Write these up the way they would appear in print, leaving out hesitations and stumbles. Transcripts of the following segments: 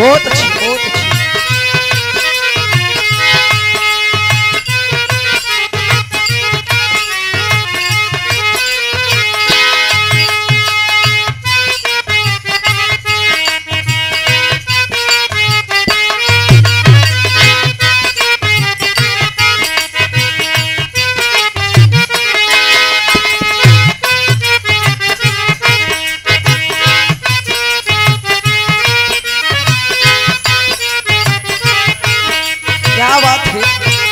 बहुत अच्छी बहुत अच्छी। क्या बात है।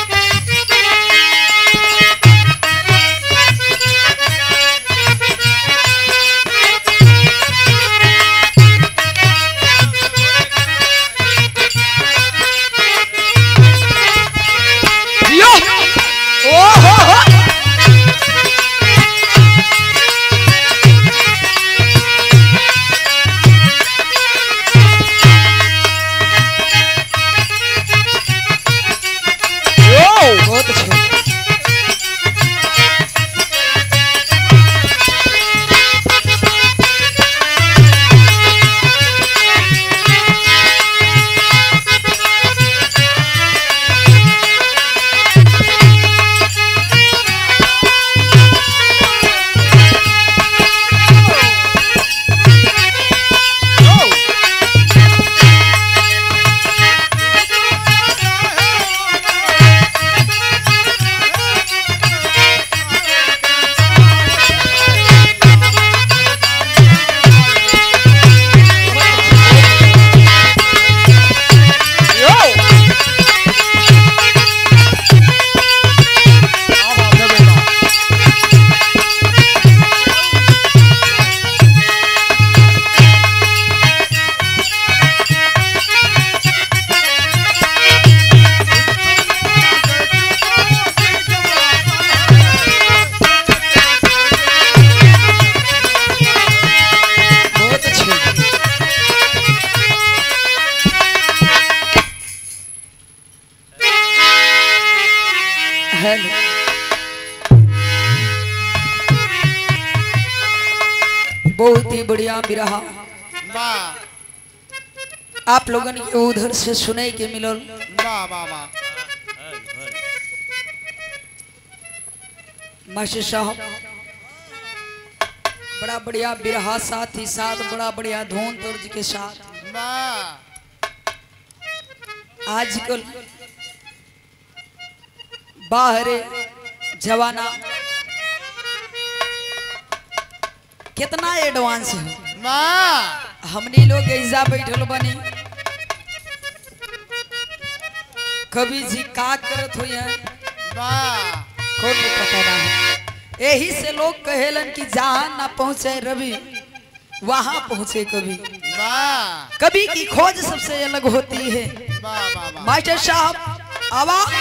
बहुत अच्छा। बहुत ही बढ़िया बिरहा आप लोगन के उधर से सुने के मिलल। वाह वाह वाह। मास्टर साहब बड़ा बढ़िया बिरहा, साथ ही साथ बड़ा बढ़िया धुन तर्ज के साथ। आजकल बाहरे जवाना कितना एडवांस है। हमनी लोग ऐसा बैठल बनी कभी जी का करत हो कोई पता नहीं। यही से लोग कहेलन कि जहां ना पहुंचे रवि वहां पहुंचे कभी। कभी की खोज सबसे अलग होती है। मास्टर साहब आवाज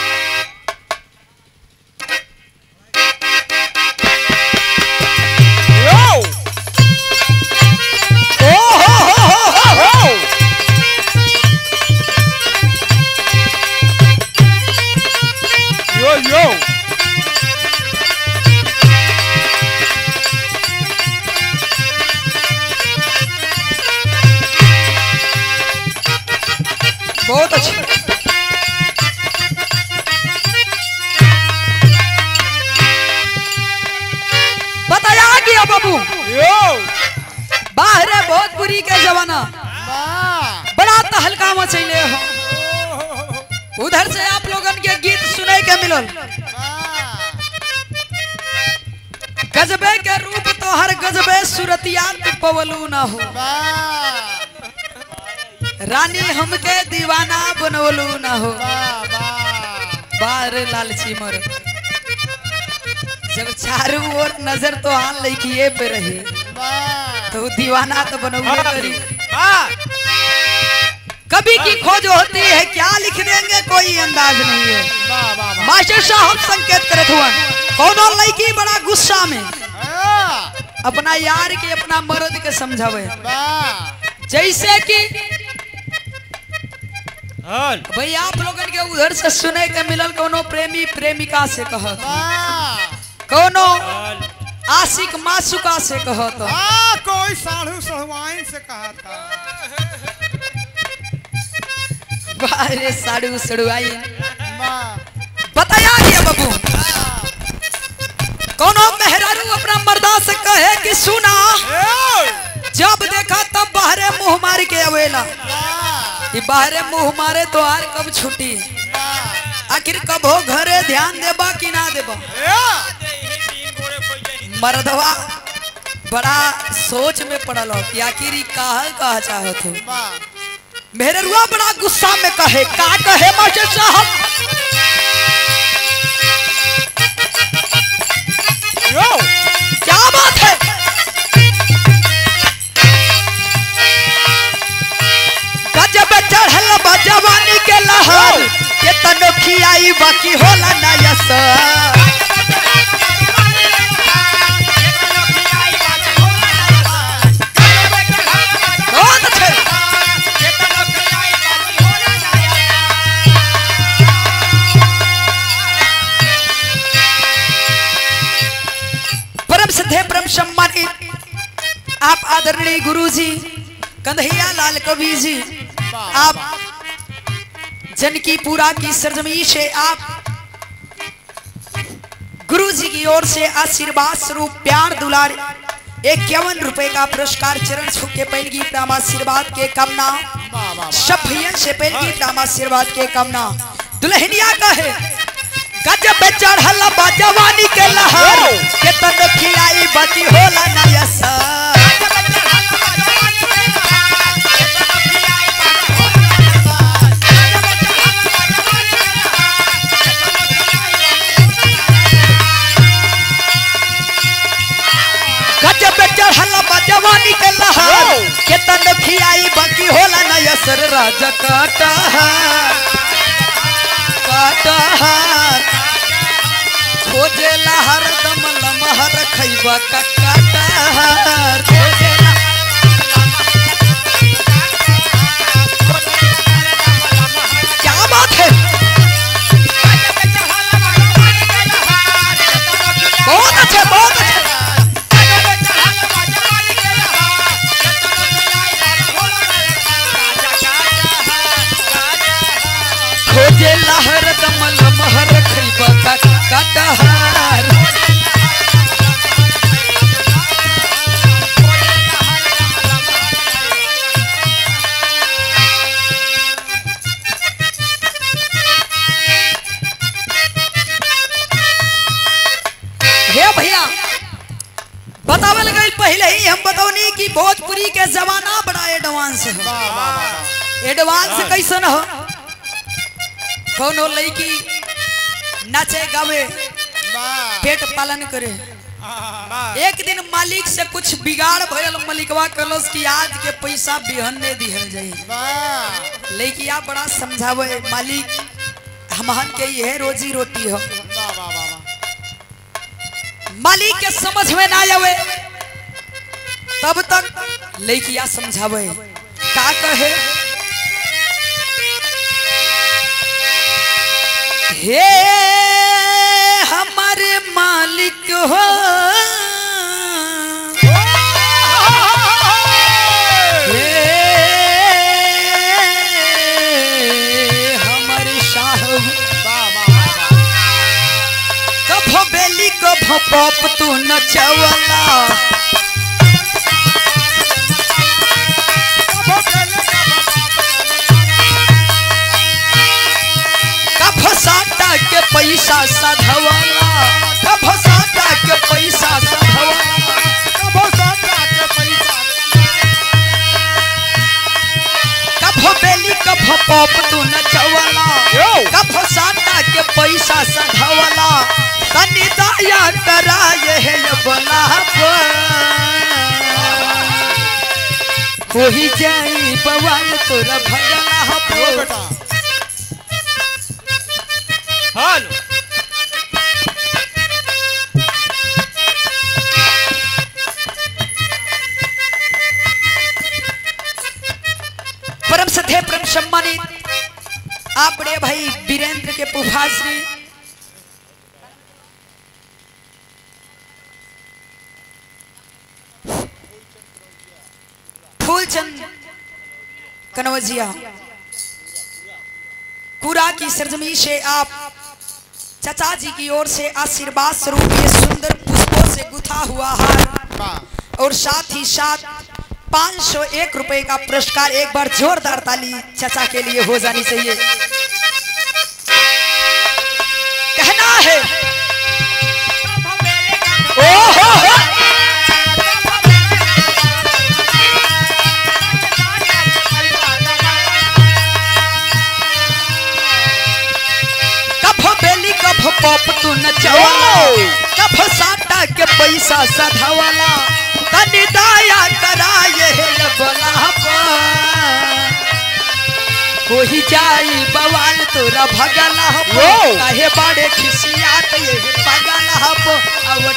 बहुत अच्छी। बताया गया बाबू बाहर भोजपुरी के जमाना बड़ा तहलका मचैले हो। उधर से आप लोगन के गीत सुने के मिलल। गजबे के रूप तो हर गजबे सूरतिया पवलू ना हो। रानी हमके दीवाना बनवलू ना हो। बार लालची मर जब चारों ओर नजर तो आन लड़किए पे रहे तो दीवाना तो बनवले करी। कभी की खोज होती है क्या लिख देंगे कोई अंदाज नहीं है। मास्टर साहब संकेत करत हुआ कोनो लड़की बड़ा गुस्सा में अपना यार के अपना मर्द के समझावे। जैसे कि भाई आप लोगन के उधर से सुने के मिलल कोनो प्रेमी प्रेमिका से कहत, कोनो आशिक मासूका से कहत, कोई साढ़ू सड़वाइन से कहता। बारे साड़ू सड़ुआई बताया गया बाबू कोनो मेहरारू अपना मर्दा से कहे कि सुना जब देखा तब बाहरे मुंह मार के अवेला कि बाहरे मुंह मारे तो आर कब छुट्टी आखिर कब हो घरे ध्यान देबा कि ना देबा मर्दवा बड़ा सोच में पड़ल हो कि आखिर कहा चाहत हो मेहरुआ बड़ा गुस्सा में कहे का कहे मास्टर साहब क्या बात है गजब चढ़ल बा जवानी के लहर के तनोखी आई बाकी होला ना यसर परम सम्मानित आप आदरणीय गुरुजी कन्हैया लाल कवि जी आप जनकीपुरा की सरजमी से आप गुरुजी की ओर से आशीर्वाद स्वरूप प्यार दुलार 51 रुपए का पुरस्कार चरण छू के पहल की प्राम आशीर्वाद के कामना सब भैया से पहल की प्राम आशीर्वाद के कामना दुल्हनिया का है गजब चढ़ल बा जवानी के लहर के तनोखी आई बाकी होला ना यसर गजब चढ़ल बा जवानी के लहर के तनोखी आई बाकी होला ना यसर राजा कटहर खोजेला हरदम लमहर खैबा का कटहर खोजेला क्या बात है बहुत अच्छे बहुत अच्छे खोजेला हरदम लमहर खैबा का कटहर हे भैया बतावल गई पहले ही हम बतौनी कि भोजपुरी के जमाना बड़ा एडवांस है एडवांस कैसन हो कोनो लड़की नाचे गावे पेट पालन करे एक दिन मालिक से कुछ बिगाड़ भयल मलिकवा कलस कि आज के पैसा बिहन ने दिहल जाई लड़किया बड़ा समझावे मालिक हमहन के यह रोजी रोटी हो मालिक के समझ में ना आवे तब तक लड़किया समझावे का कहे हे हमारे मालिक हो हे हमारे साहब कभो बेली कभो पॉप तू नचवला के पैसा साधवाला कभो साटा के पैसा साधवाला कभो साटा के पैसा कभो बेली कभो पॉप तू नचवाला कभो साटा के पैसा साधवाला तनी दया कराए है बला हो ही जाई बवाल तोरा भगला हो बेटा हाल परम सत्य परम सम्मानित आप बड़े भाई वीरेंद्र के पुफाश्री फूलचंद कनौजिया कुरा की सरजमी से आप चाचा जी की ओर से आशीर्वाद स्वरूप ये सुंदर पुष्पों से गुथा हुआ हार और साथ ही साथ 501 रुपए का पुरस्कार। एक बार जोरदार ताली चाचा के लिए हो जानी चाहिए। कहना है ओहो पॉप तू नचवाला कब साटा के पैसा सधावाला तनी दया कराए बोला कोई जाई बवाल तोरा भगला काहे बड़े खिसियात ये पगला अब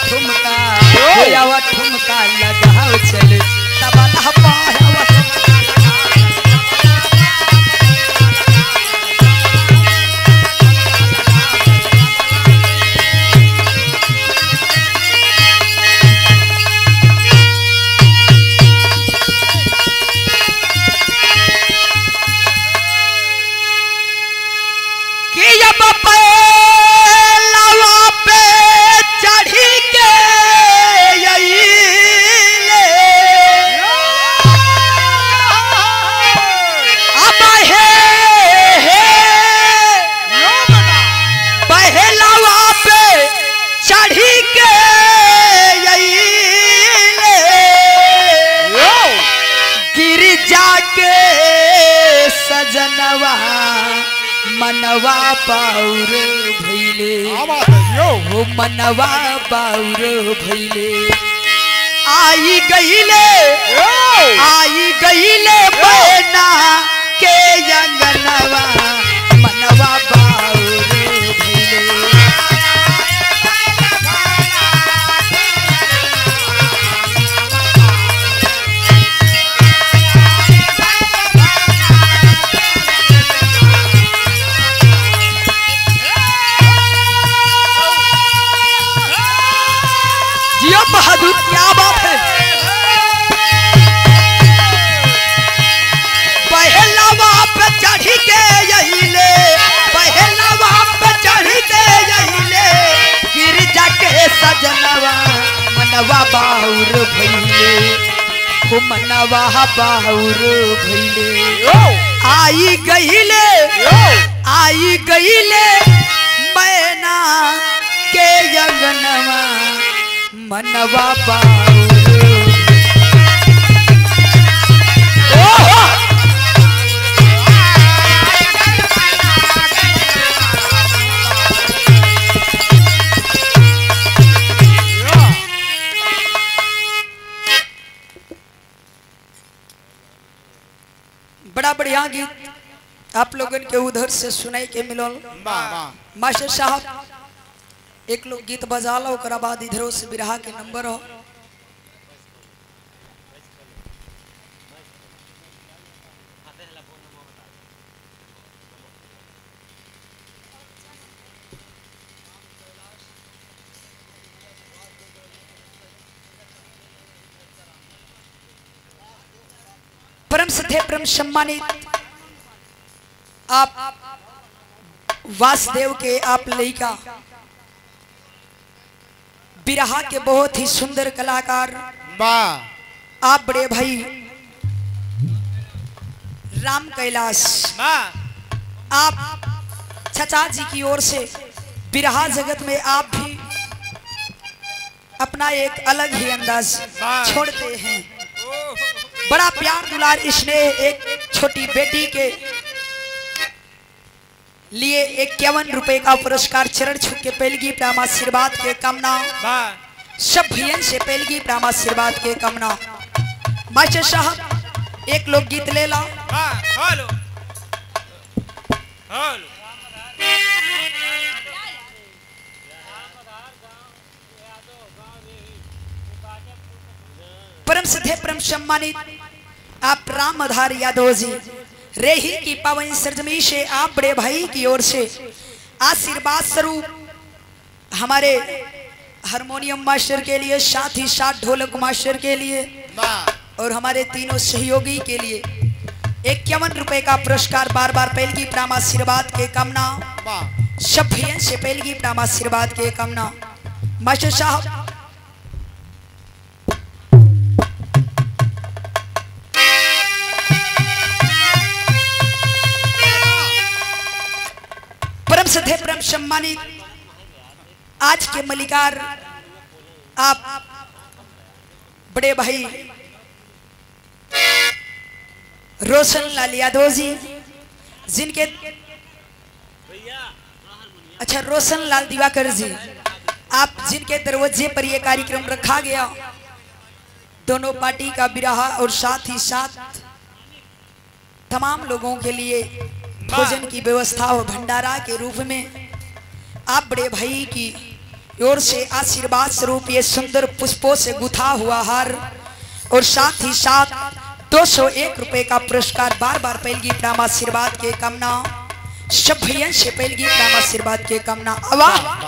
ठुमका लगाओ चले तबला पाया मनवा पाउर भैले हो मनवा पाउर भैले आई गईले बना के अंगनवा मनवा पाउर भैले बहादुर क्या बात है। पहलवा पे चढ़ी के यही ले पहलवा पे चढ़ी के यही ले गिरजा के सजनवा मनवा बाउर भैले हो मनवा बाउर भैले आई गईले मैना के यंगनवा मनवा बाउर बड़ा बढ़िया गीत आप लोगों के उधर से सुनाई के मिलो। मास्टर साहब एक लोग गीत बजा लो ओकरा बाद इधरों से बिरहा के नंबर हो। परम सत्य परम सम्मानित आप वासुदेव के आप लड़का बिरहा के बहुत ही सुंदर कलाकार आप बड़े भाई राम कैलाश आप चाचा जी की ओर से बिरहा जगत में आप भी अपना एक अलग ही अंदाज छोड़ते हैं। बड़ा प्यार दुलार स्नेह एक छोटी बेटी के लिए 51 रुपए का पुरस्कार चरण छू के पहलगी प्रेम आशीर्वाद के कामना सब भैया से पहलगी प्रेम आशीर्वाद के कामना। मास्टर साहब एक लोग गीत ले ला। हेलो हेलो परम सत्य परम सम्मानित आप राम आधार यादव जी रेही की पावन सरजमी से आप बड़े भाई की ओर से आशीर्वाद स्वरूप हमारे हारमोनियम मास्टर के लिए साथ ही साथ ढोलक मास्टर के लिए और हमारे तीनों सहयोगी के लिए 51 रुपए का पुरस्कार बार बार पहलगी प्राम आशीर्वाद के कामना सभ्यन से पहलगी प्राम आशीर्वाद के कामना मास्टर साहब परम सधे परम सम्मानित आज के मलिकार आप बड़े भाई रोशन लाल यादव जी जिनके अच्छा रोशन लाल दिवाकर जी आप जिनके दरवाजे पर यह कार्यक्रम रखा गया दोनों पार्टी का बिरहा और साथ ही साथ तमाम लोगों के लिए भोजन की व्यवस्था और भंडारा के रूप में आप बड़े भाई की ओर से आशीर्वाद स्वरूप ये सुंदर पुष्पों से गुथा हुआ हार और साथ ही साथ 201 रुपए का पुरस्कार बार बार पहलगी प्राम आशीर्वाद के कामना सभ्यन से पहलगी प्राम आशीर्वाद के कामना आवाज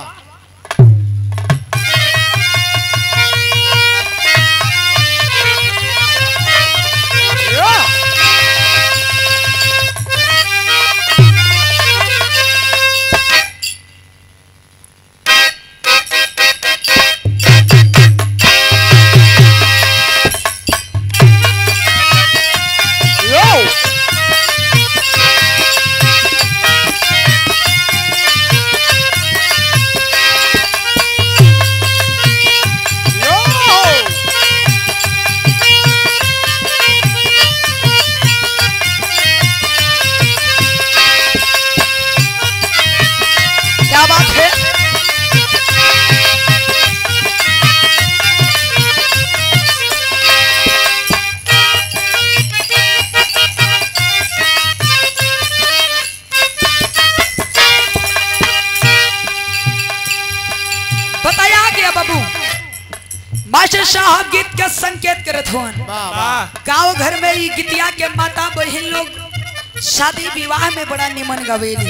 मास्टर साहब गीत का संकेत करत हुआ गाँव घर में ये गीतिया के माता बहन लोग शादी विवाह में बड़ा निमन गवेली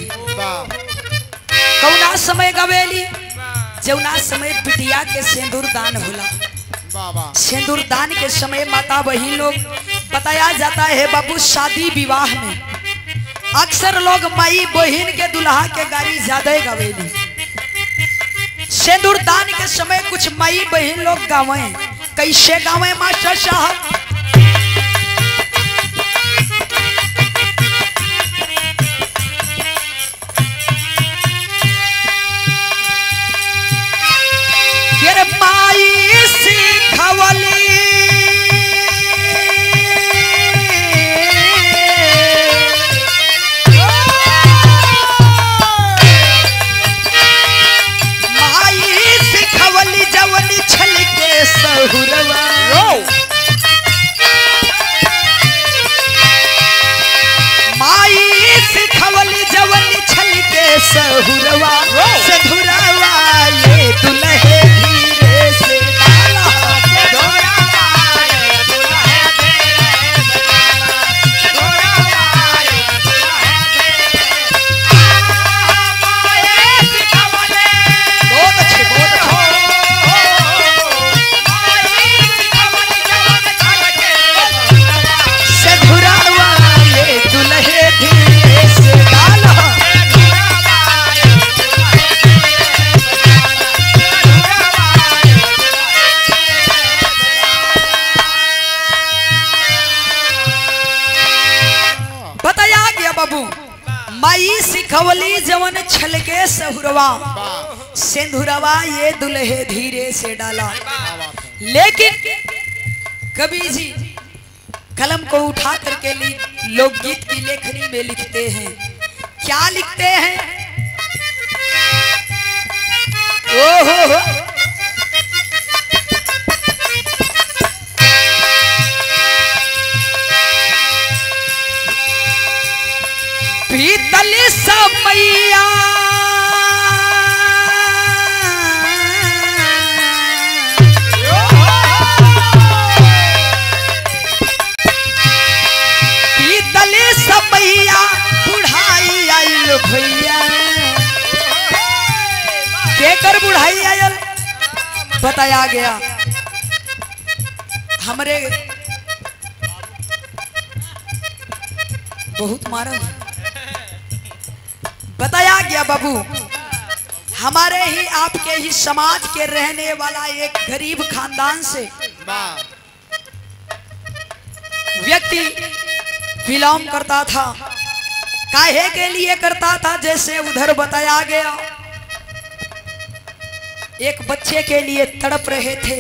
कौना समय गवेली जौना समय बिटिया के सिंदूर दान होला सिंदूर दान के समय माता बहन लोग बताया जाता है बाबू शादी विवाह में अक्सर लोग माई बहन के दुल्हा के गाड़ी ज्यादा गवेली सिंदूर दान के समय कुछ माई बहन लोग गावे कैसे गावे मास्टर साहब गिर माई सिखवली माई सिखवली जवनी छल के सहुरवा से धुरवा ये दुल्हे धीरे से डाला बहुत अच्छे माई सिखवली जवन छलके सहुरवा सिंधुरवा ये दुल्हे धीरे से डाला। लेकिन कवि जी कलम को उठा करके लोकगीत की लेखनी में लिखते हैं, क्या लिखते हैं? ओहो पीतल समैया पीतल समैया बुढ़ाई आयल भैया, केकर बुढ़ाई आयल बताया गया। हमरे बहुत मारा। बताया गया बाबू, हमारे ही आपके ही समाज के रहने वाला एक गरीब खानदान से व्यक्ति बिलोंग करता था। काहे के लिए करता था? जैसे उधर बताया गया, एक बच्चे के लिए तड़प रहे थे।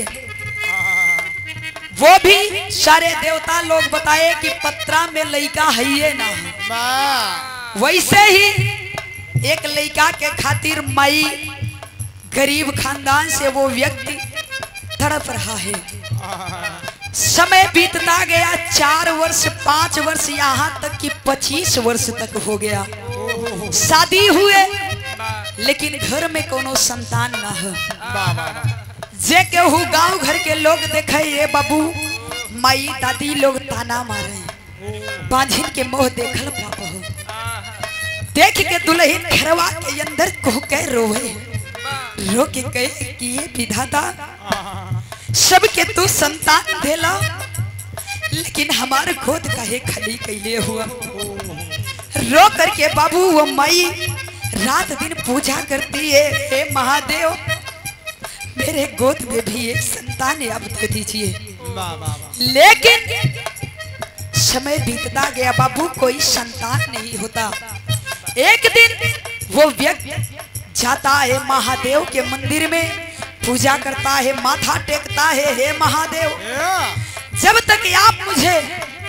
वो भी सारे देवता लोग बताए कि पत्रा में लइका है ये ना। वैसे ही एक लइका के खातिर माई गरीब खानदान से वो व्यक्ति तड़प रहा है। समय बीतता गया, 4 वर्ष 5 वर्ष यहाँ तक कि 25 वर्ष तक हो गया। शादी हुए लेकिन घर में कोनो संतान ना हो। जे केहू गांव घर के लोग देखे ये बाबू माई दादी लोग ताना मारे, बांझिन के मोह देखल पाप हो। देख के दुल्हन घरवा के अंदर को के रोवे, रो के कहे कि ये विधाता सबके तू संतान देला, लेकिन हमारे गोद काहे खाली कैले हुआ। रो करके बाबू वो माई रात दिन पूजा करती है, हे महादेव मेरे गोद में भी एक संतान आप दे दीजिए। लेकिन समय बीतता गया बाबू, कोई संतान नहीं होता। एक दिन वो व्यक्ति जाता है महादेव के मंदिर में, पूजा करता है, माथा टेकता है, हे महादेव जब तक आप मुझे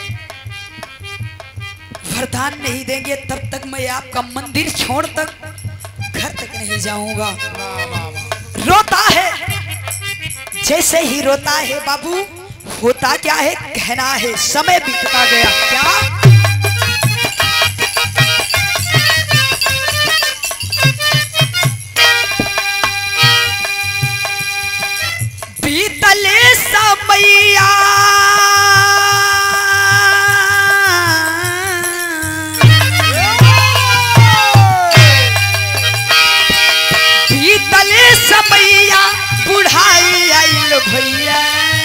वरदान नहीं देंगे तब तक मैं आपका मंदिर छोड़ तक घर तक नहीं जाऊंगा। रोता है, जैसे ही रोता है बाबू, होता क्या है, कहना है। समय बीतता गया, क्या बीतले समैया, बीतले समैया बुढ़ाई आइल भैया,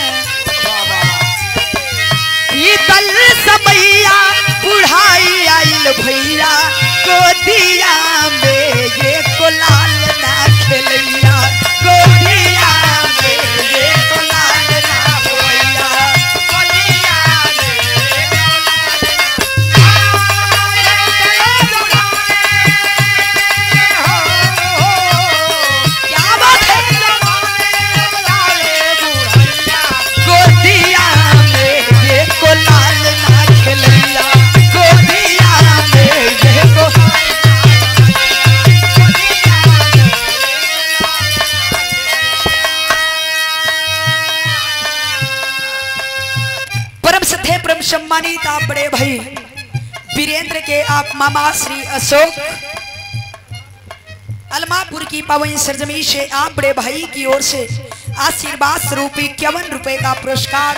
बीतल समैया बुढ़ाई आइल भैया, गोदिया में ये को लाल ना खेलैया, गोदिया में ये को लाल ना होइया, गोदिया में क्या बात है, गोदिया में ये को लाल ना खेलैया, गोदिया में ये को सम्मानित आप बड़े भाई वीरेंद्र के आप मामा श्री अशोक अलमापुर की पावन सरजमी से आप बड़े भाई की ओर से आशीर्वाद स्वरूप 51 रुपए का पुरस्कार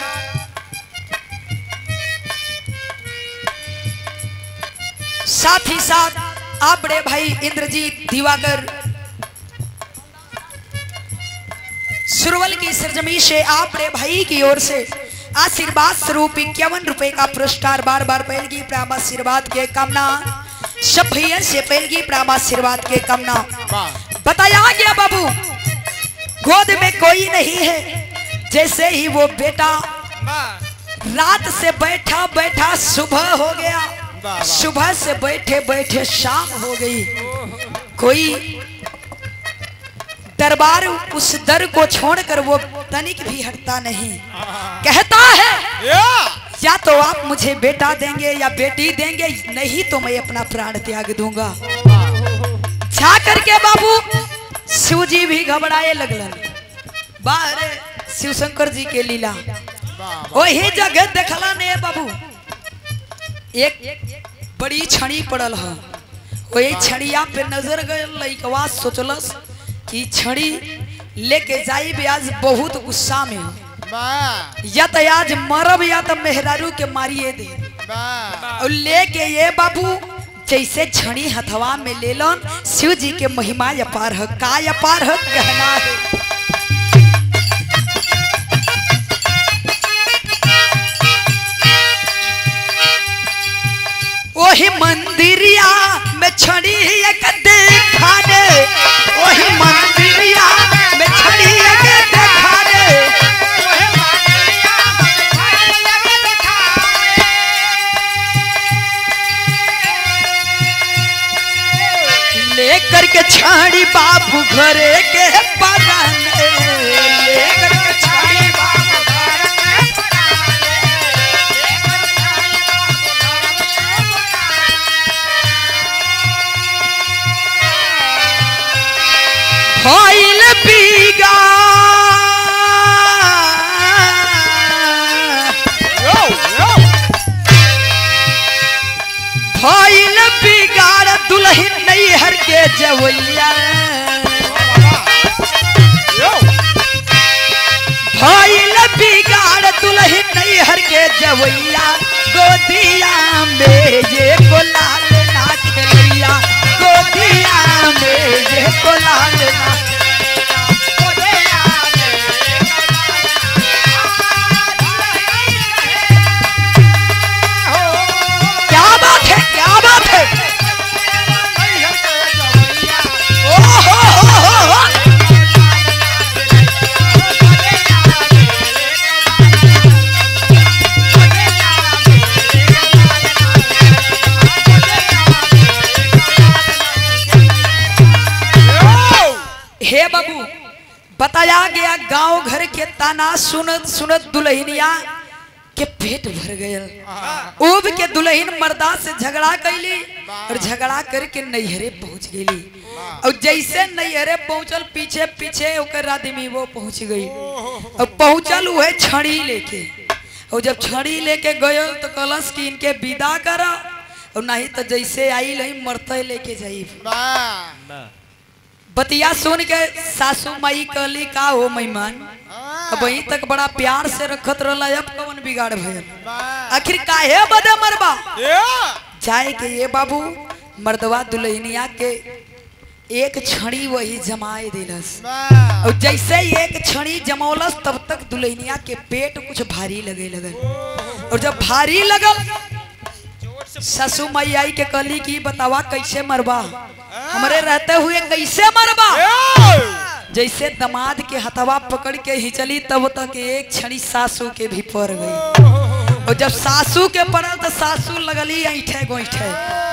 साथ ही साथ आप बड़े भाई इंद्रजीत दिवाकर सुरवल की सरजमी से आप बड़े भाई की ओर से आशीर्वाद स्वरूप 51 रुपए का पुरस्कार बार बार पहल की प्रेम आशीर्वाद के कामना सब भैया से पहल की प्रेम आशीर्वाद के कामना। बताया गया बाबू गोद में कोई नहीं है, जैसे ही वो बेटा रात से बैठा बैठा सुबह हो गया, सुबह से बैठे बैठे शाम हो गई, कोई दरबार उस दर को छोड़कर वो तनिक भी हटता नहीं। कहता है या तो आप मुझे बेटा देंगे या बेटी देंगे, नहीं तो मैं अपना प्राण त्याग दूंगा। जाकर के बाबू शिव जी भी घबराए लगलन। बाहर शिव शंकर जी के लीला वही जगह देखला ने बाबू, एक बड़ी छड़ी पड़ल है, वही छड़िया पे नजर गए, लइकवा सोचलस कि छड़ी लेके जाई आज बहुत गुस्सा में, या तो आज मरब या तो मेहरारू के मारिए दे। और लेके ये बाबू जैसे छड़ी हथवा में ले लन, शिव जी के महिमा अपार है, का अपार है कहना है। वही मंदिरिया में छड़ी एक देखाने, वही मंदिरिया में छड़ी एक देखाने। लेकर के छड़ी बाबू घरे के पराने, लेकर के छड़ी बाबू घर के भइल बिगा भइल बिगाड़ दुल्हन नैहर के जवैया, भइल बिगाड़ दुल्हन नैहर के जवैया। गोदिया में ये गुलाल ना खेलैया, गोदिया में ये गुलाल ना। क्या बात है, क्या बात है। ओ हो। हे बाबू, बताया गया गांव घर के ताना सुनत सुनत दुल्हनिया के पेट भर गया। उब के दुल्हन मर्दा से झगड़ा कैली और झगड़ा करके नैहरे पहुंच गई। और जैसे नैहरे पहुंचल पीछे पीछे ओकर आदमी वो पहुंच गई। और पहुंचल वह छड़ी लेके, और जब छड़ी लेके गयो तो कलश की इनके विदा करा, और नहीं तो जैसे आई लही मरते लेके जाई। बतिया सुन के सासू माई कहली का हो मेहमान, अब वहीं तक बड़ा प्यार से रखत रहला, अब कौन बिगाड़ भइल, आखिर काहे बदे मरबा। जाए के ये बाबू मर्दवा दुल्हनिया के एक छड़ी वही जमाए दिलस, और जैसे एक छड़ी जमौलस तब तक दुल्हनिया के पेट कुछ भारी लगे लगल। और जब भारी लगल ससु माई आई के कहली कि बतावा कैसे मरबा, हमरे रहते हुए कैसे मरबा। जैसे दामाद के हथवा पकड़ के ही चली तब तक एक छड़ी सासू के भी पड़ गई। और जब सासू के पड़ल तो सासू लगली ऐठे गोईठे,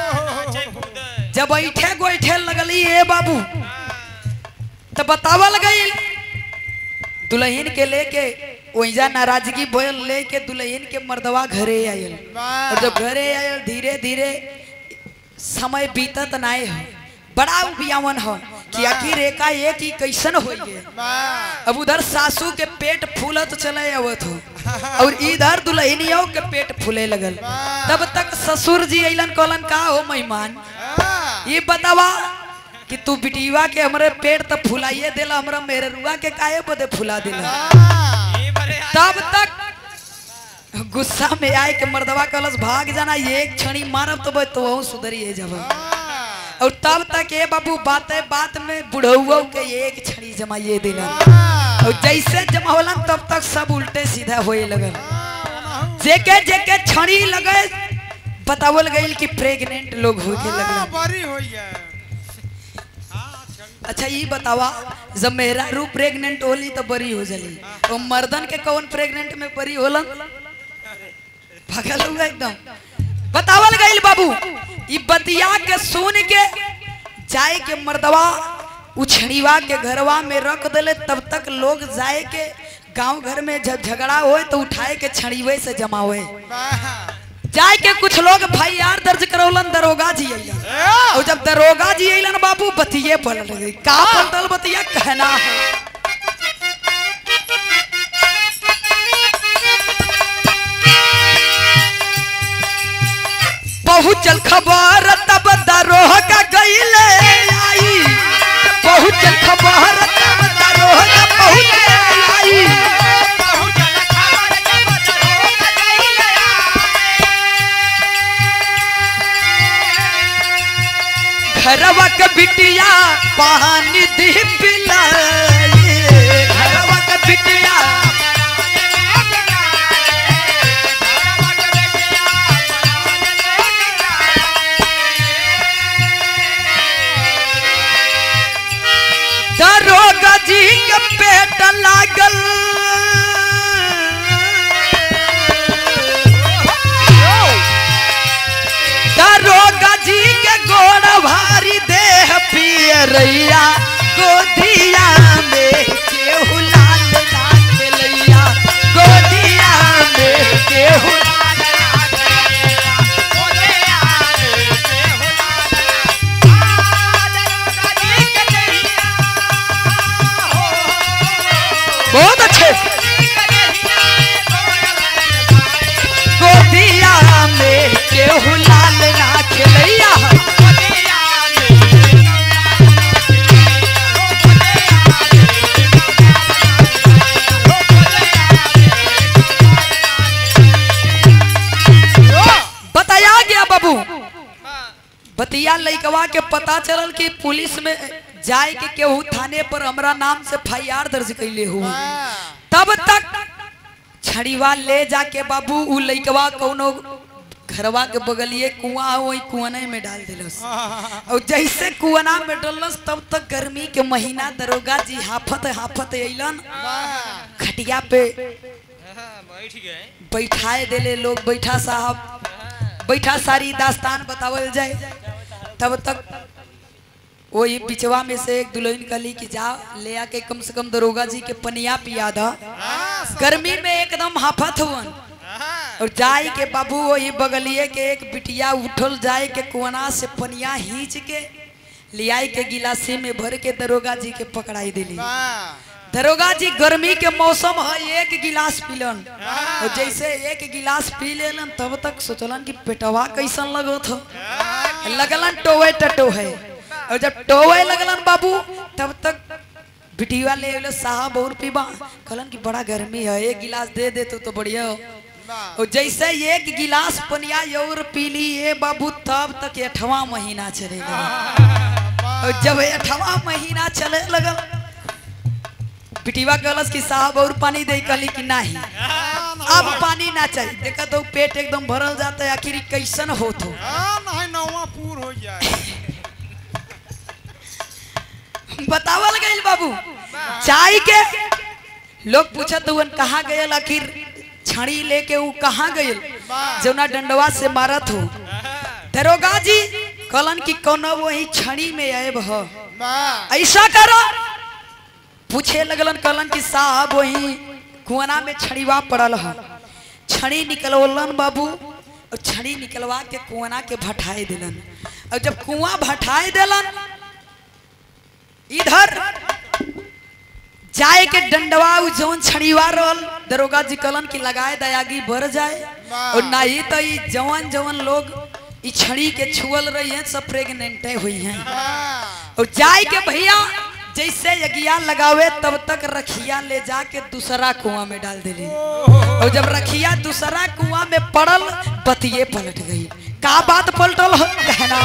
जब ऐठे गोईठे लगली ए बाबू तो बतावल गई दुल्हन के लेके वहीजा नाराजगी बोल लेके दुल्हन के मर्दवा घरे आयल। और जब घरे आयल धीरे धीरे समय बीतत नाए हो, बड़ा उबियावन हो कि आखिर एका एक ही कैसन हो गए। अब उधर सासू के पेट फूलत चले आवत हो और इधर दुल्हनियों के पेट फूले लगल। तब तक ससुर जी अइलन कहलन का हो मेहमान, ये बतावा कि तू बिटिया के हमरे पेट तो फुलाइए देला, हमरा मेहरुआ के काहे बदे फुला देला। तब तक गुस्सा में आए के मर्दवा कहलस भाग जाना, एक छड़ी मारब तो वह सुधरी जब। और तब तक ये बाबू बातें बात में बुढ़ऊ के एक छड़ी जमाइए देला। और जैसे जमावलन तब तक सब उल्टे सीधा होए लगल। जेके जेके छड़ी लगे बतावल गई कि प्रेग्नेंट लोग हो के लगल। अच्छा ये बतावा जब मेरा रू प्रेग्नेंट होली तो बरी हो जली, तो मर्दन के कौन प्रेग्नेंट में बरी होलन, भगल हुआ एकदम। बतावल गई बाबू ये बतिया के सुन के जाए के मर्दवा उछड़ीवा के घरवा में रख दिले। तब तक लोग जाए के गांव घर में जब झगड़ा होए तो उठाए के छड़ीवे से जमावे। जाए के कुछ लोग FIR दर्ज करौलन दरोगा जी अइलन। और जब दरोगा जी अइलन बाबू बतिये पलट गई। का पलटल बतिया कहना है, पहुंचल खबर तब दरोगा गइले आई, पहुंचल खबर तब दरोगा पहुंचे आई। घरवा के बिटिया पानी दी पिलाई, घरवा के बिटिया गोड़ भारी देह पियरैया गोदिया में केहू लाल ना खेलैया गोदिया में केहू बहुत अच्छे गोदिया में केहू लाल ना खेलैया बताया गया बाबू बतिया लइकवा के पता चलल कि पुलिस में जाए के केहू थाने पर हमरा नाम से FIR दर्ज कैले हो। तब तक छड़ीवा ले जाके बाबू उ लइकवा कोनो घरवा के बगलिए कुआं वही कुआने में डाल दिलस और जैसे कुआना में डालस तब तक गर्मी के महीना दरोगा जी हाफत हाफत अइलन खटिया पे बैठाए देले लोग बैठा साहब बैठा सारी दास्तान बतावल जाए। तब तक वही बिचवा में से एक दुल्हन कली की जा ले आके कम से कम दरोगा जी के पनिया पिया दा गर्मी में एकदम हाफत हुवन और जाए के बाबू वही बगलिए के एक बिटिया उठल जाए के कुआना से पनिया खींच के लियाई के गिलासी में भर के दरोगा जी के पकड़ाई दिली। दरोगा जी गर्मी के मौसम है एक गिलास पीलन और जैसे एक गिलास पी लेलन तब तक सोचलन कि पेटवा कैसन लगत हो लगलन टोए टटो है और जब टोए लगलन बाबू तब तक बिटिया ले साहब और पीबा कहलन कि बड़ा गर्मी है एक गिलास दे दे तो बढ़िया हो और जैसे एक गिलास पनिया और पी ली ये बाबू तब तक 8वां महीना चले लगा और जब 8वां महीना चले लगा बिटिया कहलस कि साहब और पानी दे कहली कि नहीं अब पानी ना चाहिए देखा तो पेट एकदम भरल जाता है आखिर कैसन होत हो पूर हो जाए बतावल गइल बाबू चाय के लोग पूछत हुन कहाँ गयल आखिर छड़ी लेके वो कहाँ गयल जौना डंडवा से मारत हो। दरोगा जी कहलन कि कोनो वही छड़ी में आएब हो ऐसा करो पूछे लगलन कहलन कि साहब वही कुआना में छड़ीवा पड़ल है छड़ी निकलवलन बाबू और छड़ी निकलवा के कुआना के भटाए दिलन और जब कुआं भटाए दिलन इधर जाए के डंडवा जौन छड़ीवा रहल दरोगा जी कहलन कि लगाए दयागी भर जाए और नहीं तो ये जवान जवान लोग इस छड़ी के छुअल रही हैं सब प्रेग्नेंट हुई हैं और जाए के भैया जैसे यगिया लगावे तब तक रखिया ले जाके दूसरा कुआं में डाल दिली और जब रखिया दूसरा कुआं में पड़ल बतिये पलट गई का बात पलटल कहना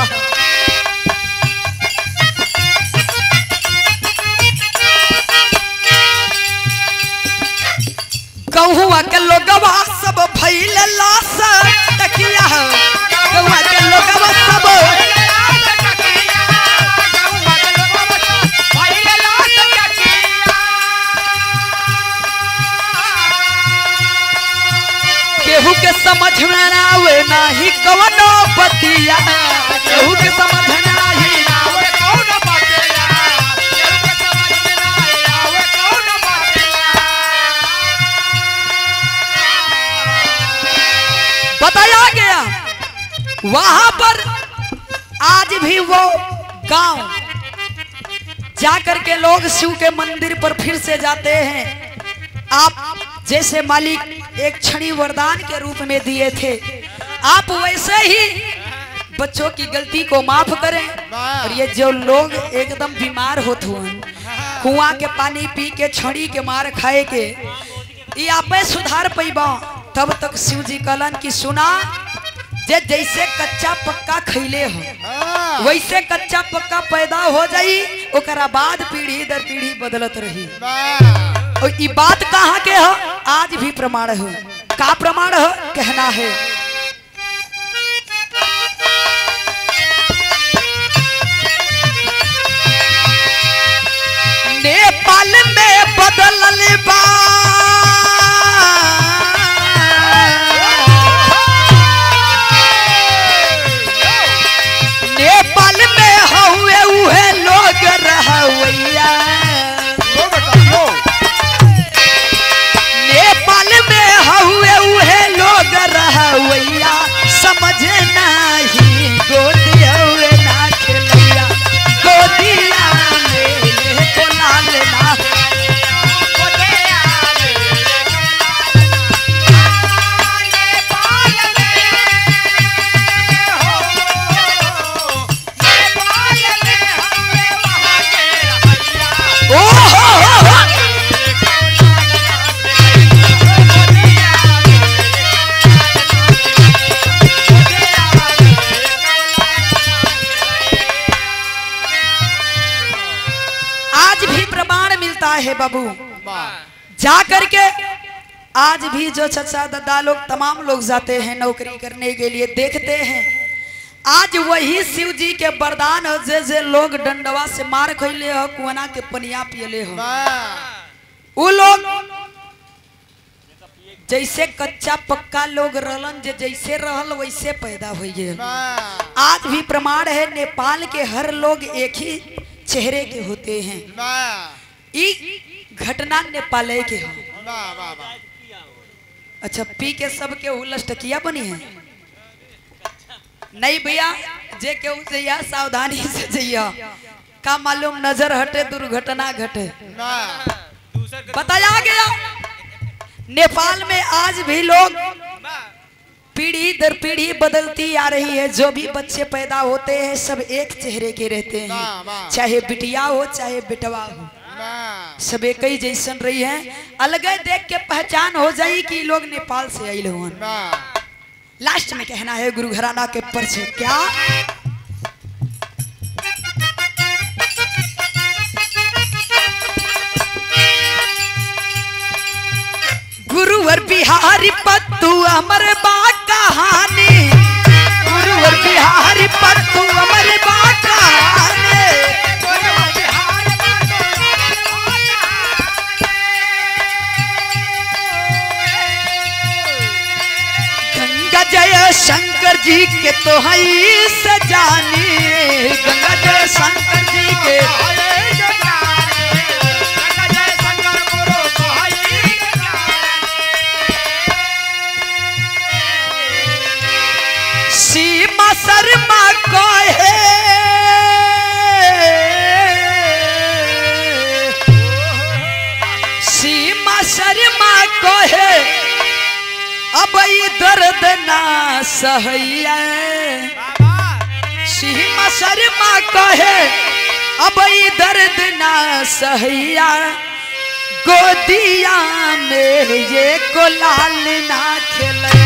गहुआ के लोगवा सब भइल लाश तकिया गहुआ के लोगवा सब केहू के समझ में ना आवे नाही कवनो बतिया केहू के समझ में ना आवे कौन बतिया केहू के समझ में ना आवे कौन बतिया बताया गया। वहां पर आज भी वो गांव जाकर के लोग शिव के मंदिर पर फिर से जाते हैं। आप जैसे मालिक एक छड़ी वरदान के रूप में दिए थे आप वैसे ही बच्चों की गलती को माफ करें और ये जो लोग एकदम बीमार होते हैं कुआं के पानी पी के छड़ी के मार खाए के ये आप सुधार पैबा तब तक शिव जी कहलन कि सुना जे जैसे कच्चा पक्का खैले हो वैसे कच्चा पक्का पैदा हो जाई ओकरा बाद पीढ़ी दर पीढ़ी बदलत रही और ये बात कहाँ के हो आज भी प्रमाण हो का प्रमाण हो कहना है नेपाल में बदलल बा है बाबू। जा करके आज भी जो चचा दादा लोग तमाम लोग जाते हैं नौकरी करने के लिए, देखते हैं आज वही शिव जी के वरदान हो जे लोग डंडवा से मार खैले हो, कुआना के पनिया पियले हो, वो लोग जैसे कच्चा पक्का लोग रहलन जैसे रहल वैसे पैदा हुई। आज भी प्रमाण है नेपाल के हर लोग एक ही चेहरे के होते हैं। घटना नेपाल के हो। अच्छा पी के सब के उलटकिया बनी है नहीं भैया, जे के जइया सावधानी से जइया, का मालूम नजर हटे दुर्घटना घटे। बताया गया नेपाल में आज भी लोग पीढ़ी दर पीढ़ी बदलती आ रही है। जो भी बच्चे पैदा होते हैं सब एक चेहरे के रहते हैं, चाहे बिटिया हो चाहे बेटवा हो, सब एक ही जैसन रही है। अलग देख के पहचान हो जाई कि लोग नेपाल से आइल हो। लास्ट में कहना है गुरु घराना के परचे क्या गुरुवर बिहारी पत्तू अमर बा कहानी, गुरुवर बिहारी पत्तू अमर बा कहानी। गंगा जय शंकर जी के तो हई से जानी, गंगा जय शंकर जी के सीमा शर्मा को है सीमा शर्मा को है अब ये दर्द ना सहैया। सीमा शर्मा को है अब ये दर्द ना सहैया। गोदिया में ये को लाल ना खिलैया।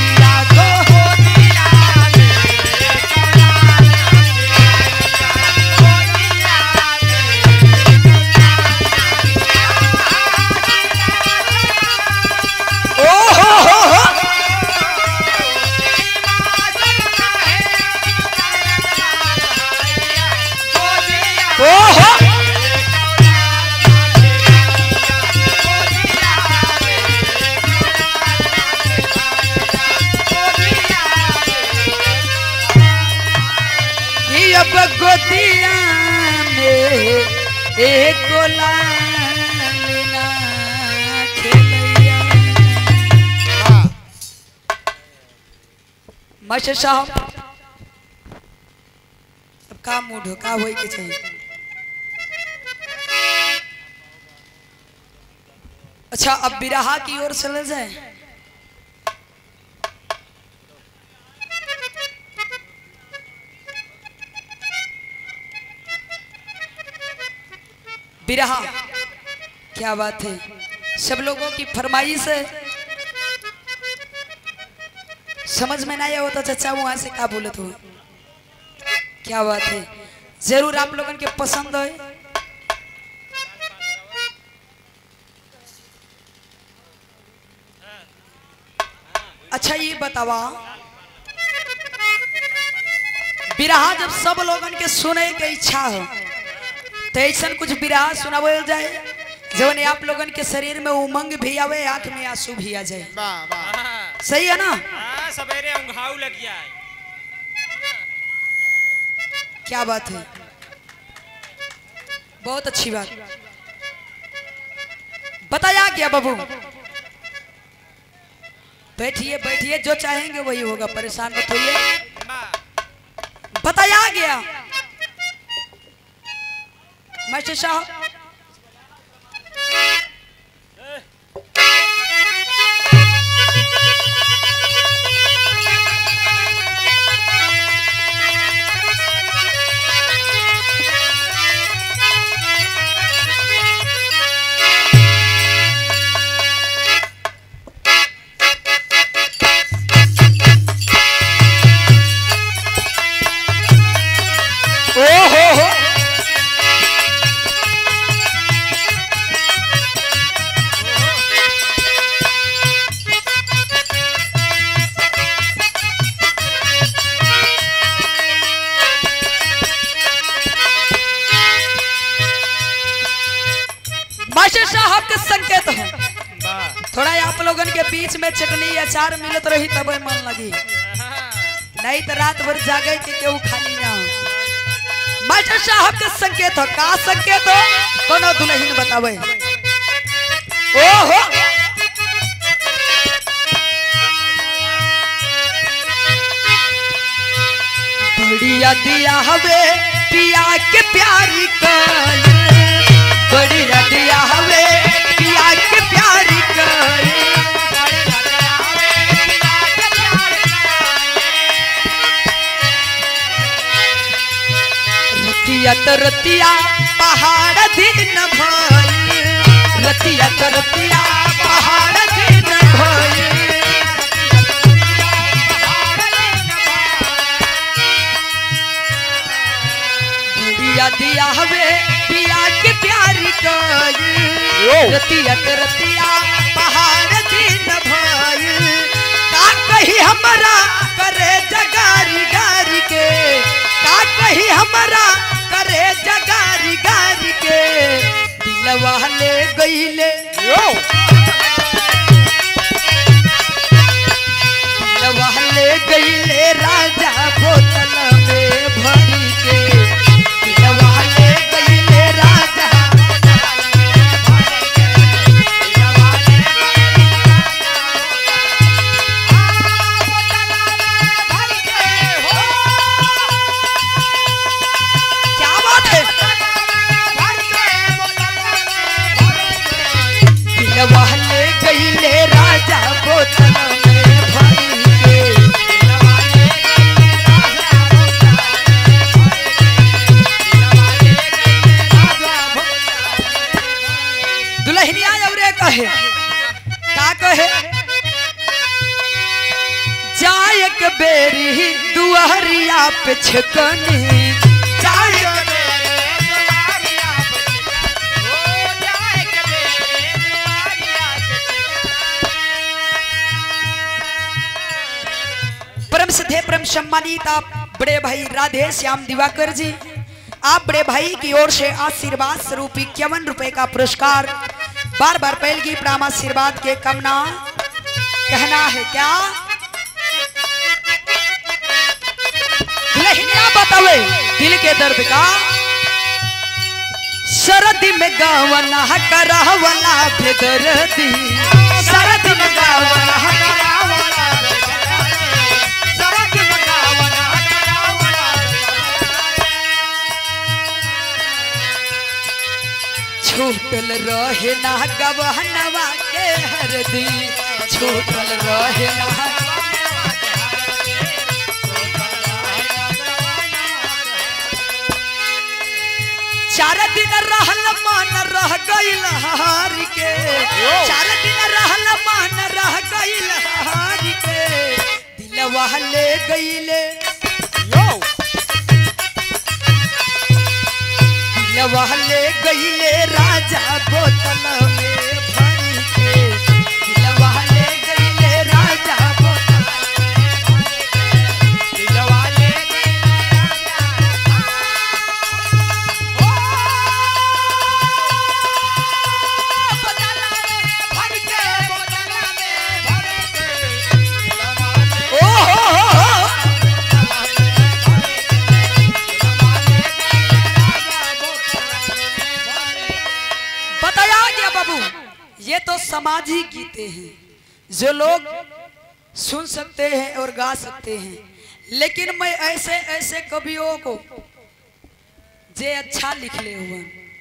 गोदिया में एक खिलैया। मास्टर साहब अब का मूड हो का होई के चाहिए। अच्छा अब बिरहा की ओर चले जाए। बिरहा क्या बात है, सब लोगों की फरमाइश है। समझ में ना आया होता चचा वहां से क्या बोलत हो। क्या बात है, जरूर आप लोगों के पसंद है। अच्छा ये बतावा बिरहा जब सब लोगों के सुने के इच्छा हो तो ऐसा कुछ बिरहा सुनावल जाए जवन आप लोगन के शरीर में उमंग भी आवे, आंख में आंसू भी आ जाए। सही है ना? सवेरे उंघाऊ लग जाए। क्या बात है, बहुत अच्छी बात बताया गया बाबू। बैठिए बैठिए, जो चाहेंगे वही होगा, परेशान मत होइए। बताया गया मास्टर साहब लोगन के बीच में चटनी अचार मिलत रही तब मन लगी, नहीं तो रात भर जागे के केहू खाली ना। मास्टर साहब के संकेत हो, का संकेत हो? कोनो दुल्हन बतावे। ओहो बढ़िया दिया हवे पिया के प्यारी कल, बढ़िया दिया हवे पिया के प्यारी कल। रतिया तो रतिया पहाड़ दिन भइल, रतिया तो रतिया पहाड़ दिन भइल। बढ़िया दिया हवे पिया के प्यारी कल, रतिया तो रतिया पहाड़ दिन भइल। का कही हमरा करे जगारी गारी के, का कही हमरा करे जगारी गारी के। दिलवा ले गईले दिलवा ले गईले राजा बोतल में भरी के, दिलवा ले गईले राजा वहले गईले राजा बोतल में भरी के। दुल्हनिया औरे कहे, का कहे? जाय के बेरी दुआरिया पे छकनी, जाय थे परम सम्मानित आप बड़े भाई राधे श्याम दिवाकर जी, आप बड़े भाई की ओर से आशीर्वाद स्वरूप 51 रुपए का पुरस्कार। बार बार पहल की प्राम आशीर्वाद के कामना कहना है क्या? दुल्हनिया बतावे दिल के दर्द का। सरदी में गावना करहवला बेदर्दी, सरदी में गावना छूटल रहे ना गवहनवा के हरदी, छूटल रहे ना। चार दिन रहल मान रह गइल हार के, चार दिन रहल मान रह गइल हार के। दिलवा ले गइले दिलवा ले गईले राजा बोतल में भरी के, दिलवा ले गईले राजा बोतल में भरी के, दिलवा ले बोतल में भरी के, बोतल में भरी के। ओ हो बताया गया बाबू, ये तो सामाजिक गीते हैं जो लोग सुन सकते हैं और गा सकते हैं, लेकिन मैं ऐसे ऐसे कवियों को जे अच्छा लिख ले हुए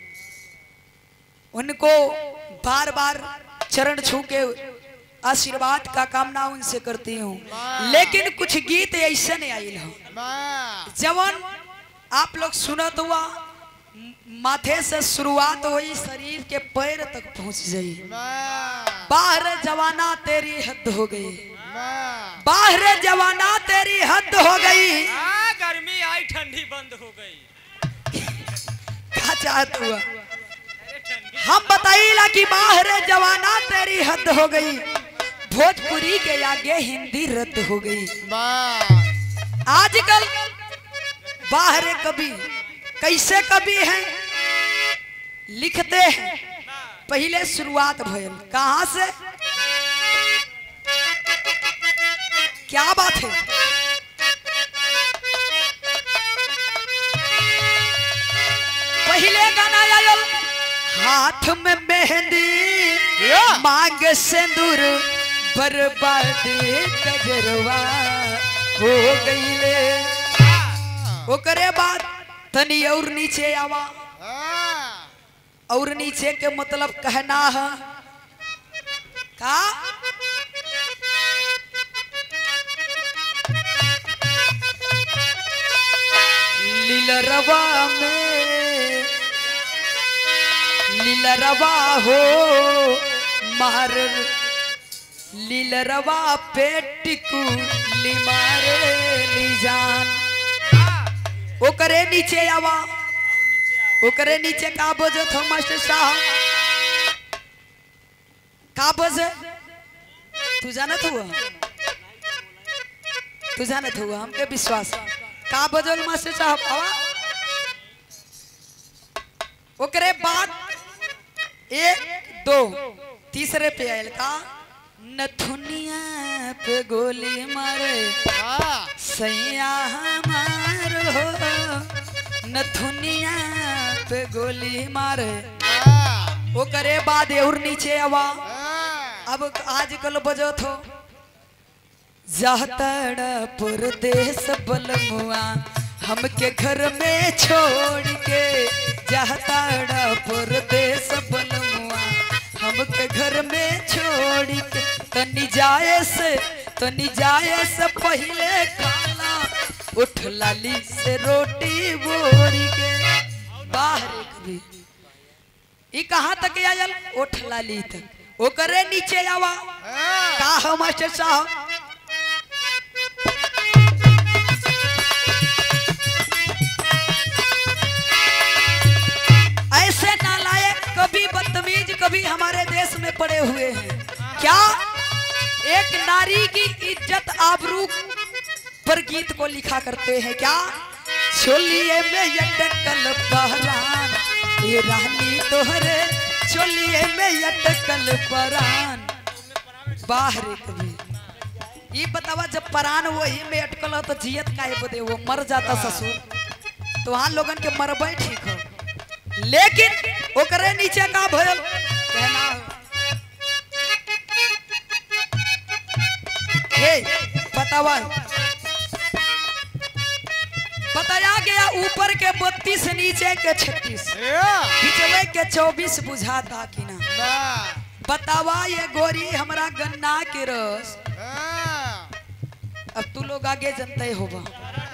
उनको बार बार चरण छू के आशीर्वाद का कामना उनसे करती हूँ। लेकिन कुछ गीत ऐसे नहीं आई हो जवान आप लोग सुनत हुआ माथे से शुरुआत हुई शरीर के पैर तक पहुंच गई। बाहर जवाना तेरी हद हो गई, बाहर जवाना तेरी हद हो गई। गर्मी आई ठंडी बंद हो गई। क्या चाहत हुआ? हम बताइला कि बाहर जवाना तेरी हद हो गई, भोजपुरी के आगे हिंदी रद्द हो गई। आजकल बाहर कवि कैसे कवि हैं, लिखते हैं। पहले शुरुआत भइल कहां से? क्या बात है। पहले गाना आयल हाथ में मेहंदी मांग सिंदूर बर्बादी कजरवा हो गईले। ओकरे बाद तनी और नीचे आवा। और नीचे के मतलब कहना है का लीलरवा हो मार लीलरवा पेटिकू ली मारे ली जान। ओकरे नीचे आवा। ओकरे नीचे का बजे थो मास्टर साहब का बजे तू जानत हुआ हमके विश्वास का बजल मास्टर साहब आवा। ओकरे बाद 1 2 तीसरे पे आयल का नथुनिया पे गोली मारे सैया हमार हो नथुनिया पे गोली मारे। ओकरे बाद और नीचे आवा। अब आजकल बजत हो जातड़ परदेश बलमुआ हमके घर में छोड़ के जातड़ परदेश बलमुआ हमके घर में छोड़ के तनी जाए से पहले खाना उठ लाली से रोटी बोरी के बाहर कभी ई कहाँ तक आयल उठ लाली तक। ओकरे नीचे आवा का हो मास्टर साहब ऐसे नालायक कभी बदतमीज कभी हमारे देश में पड़े हुए हैं क्या। एक नारी की इज्जत आबरू पर गीत को लिखा करते हैं क्या। चोलिए में यटकल पहरान ये रानी तोहरे चोलिए में यटकल परान बाहर कभी ये बतावा जब परान वही में अटकल हो तो जियत काहे बदे वो मर जाता ससुर तो वहां लोगन के मरबे ठीक हो। लेकिन ओकरे नीचे का भयल कहना हे बतावा बताया गया ऊपर के 32 नीचे के 36 पिछले के 24 बुझाता कि ना। बतावा ये गोरी हमरा गन्ना के रस अब तू लोग आगे जनते होगा।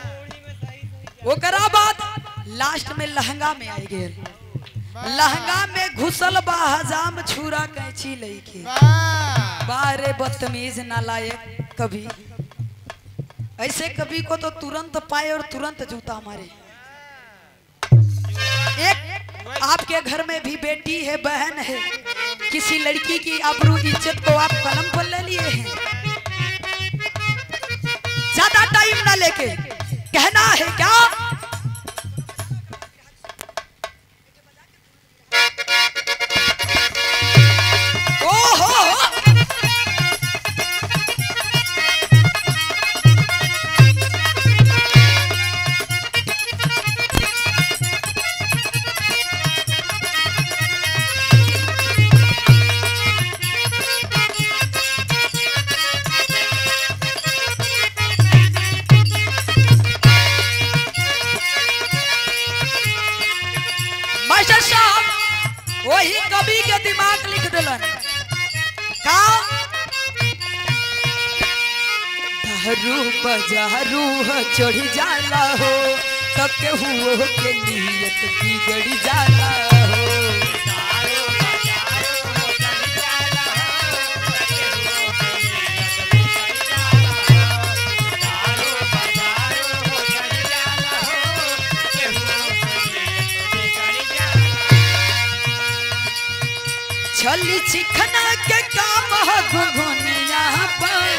ओकरा बाद लास्ट में लहंगा में आई गए। लहंगा में घुसल बा हजाम छुरा कैची लेके बारे बदतमीज नालायक कभी ऐसे कभी को तो तुरंत पाए और तुरंत जूता मारे। एक आपके घर में भी बेटी है बहन है किसी लड़की की आबरू इज्जत को आप कलम पर ले लिए हैं। ज्यादा टाइम ना लेके कहना है क्या वही कवि के दिमाग लिख दिलन का दारू बजारू चढ़ जाला हो तब के हुओ के नियत बिगड़ जाला हो। छली चिखना के काम है घुघुनिया पर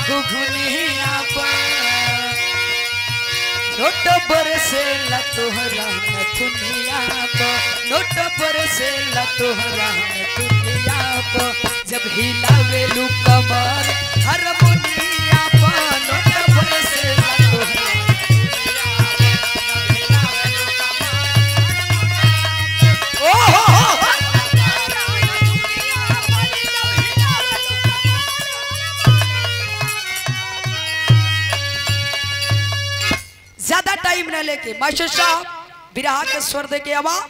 नोट बरसे ला तोहरा नथुनिया पर नोट बरसे ला तोहरा नथुनिया पर जब हिलावे लू कमर हारमोनिया पर हमसे न तो ओ हो ज्यादा टाइम न लेके मास्टर साहब बिरहा के स्वर दे के आवा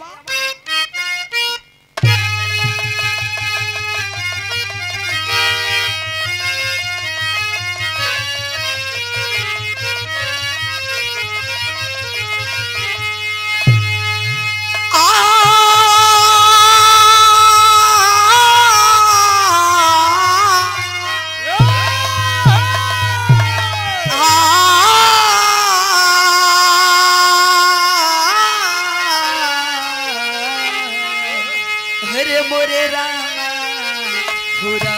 मोरे रामा हुरा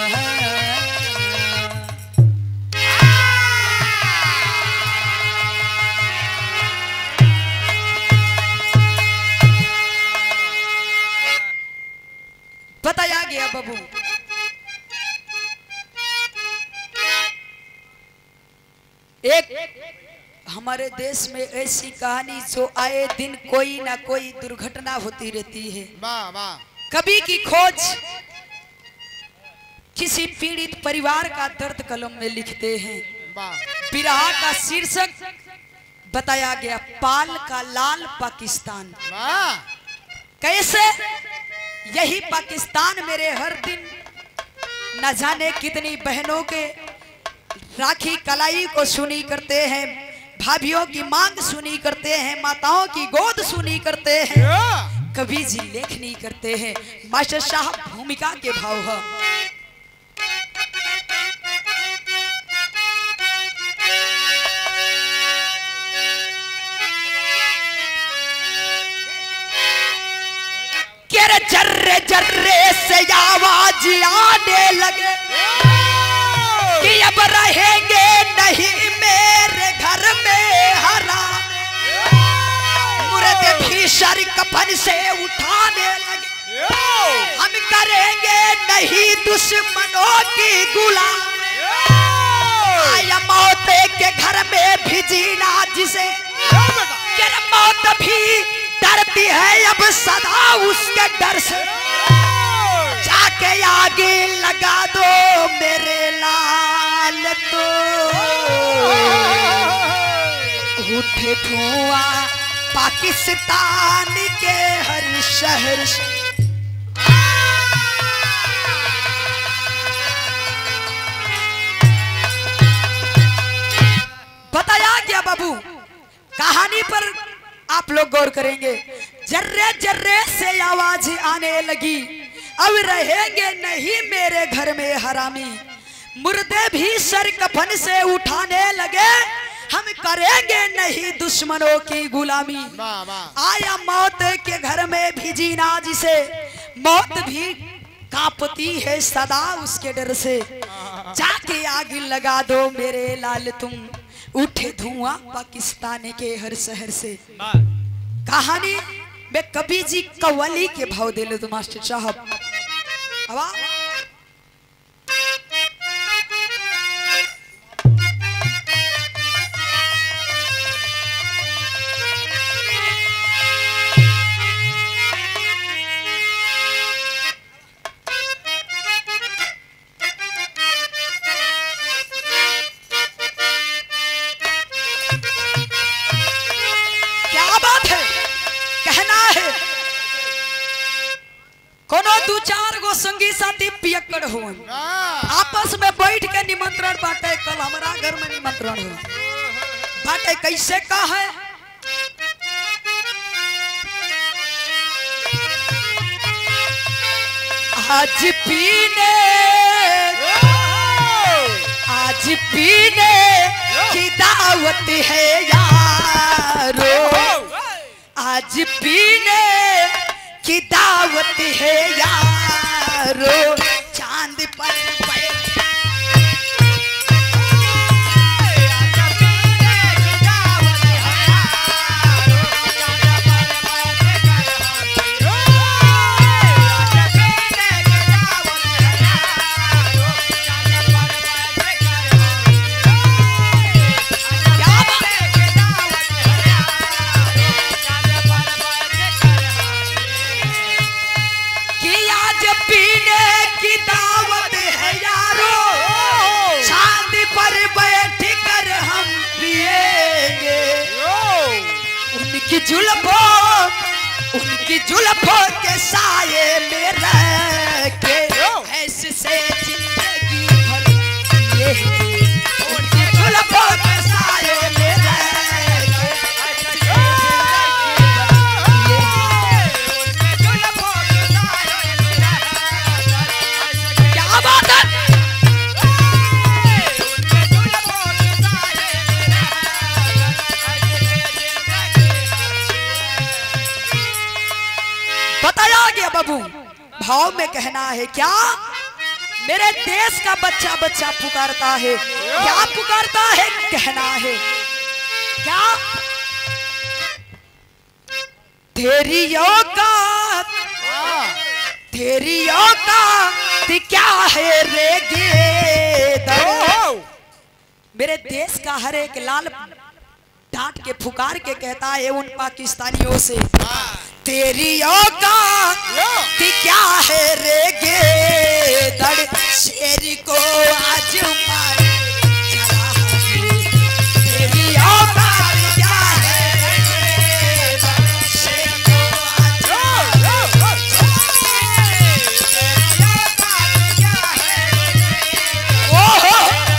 बताया गया बाबू एक हमारे देश में ऐसी कहानी जो आए दिन कोई ना कोई दुर्घटना होती रहती है। वाह वाह। कभी की खोज किसी पीड़ित परिवार का दर्द कलम में लिखते हैं। बिरहा का शीर्षक बताया गया पाल का लाल पाकिस्तान। कैसे यही पाकिस्तान मेरे हर दिन न जाने कितनी बहनों के राखी कलाई को सुनी करते हैं, भाभियों की मांग सुनी करते हैं, माताओं की गोद सुनी करते हैं, कभी जी लेखनी करते हैं। मास्टर साहब भूमिका के भाव है। केरे जर्रे जर्रे से आवाज आने लगे कि अब रहेंगे नहीं मेरे घर में हराम, मुर्दे भी सर कफन से उठाने लगे, हम करेंगे नहीं दुश्मनों की गुलाम, आया मौत के घर में भी जीना जिसे, मौत भी डरती है अब सदा उसके डर से, जाके आगे लगा दो मेरे लाल तो उठे धुआं पाकिस्तान के हर शहर से। बताया गया बाबू कहानी पर आप लोग गौर करेंगे। जर्रे जर्रे से आवाज आने लगी अब रहेंगे नहीं मेरे घर में हरामी, मुर्दे भी सर कफन से उठाने लगे, हम करेंगे नहीं दुश्मनों की गुलामी, आया मौत के घर में भी जीना जिसे, मौत भी कांपती है सदा उसके डर से, जाके आग लगा दो मेरे लाल तुम उठे धुआं पाकिस्तान के हर शहर से। कहानी में कवि जी कव्वाली के भाव दे लो तो मास्टर साहब। दो चार गो संगी साथी पियक्कड़ हो आपस में बैठ के निमंत्रण बांटे, कल हमारा घर में निमंत्रण हो बांटे, कैसे का है आज पीने की दावत है यारो, आज पीने की दावत है यारो, चांद पर उनकी जुल्फों के साये में रह के ऐसे से जिंदगी भर ये उनकी जुल्फों के साये में रह के क्या बात है। बताया गया बाबू, भाव में कहना है क्या, मेरे देश का बच्चा बच्चा पुकारता है, क्या पुकारता है, कहना है क्या, तेरी औकात क्या है रे गेदड़। मेरे देश का हर एक लाल डांट के फुकार के कहता है उन पाकिस्तानियों से, तेरी औकात क्या है रे गेदड़, शेर को आज मार चला है। तेरी औकात क्या है रे गेदड़, शेर को आज मार चला है। तेरी औकात क्या है रे गेदड़, ओहो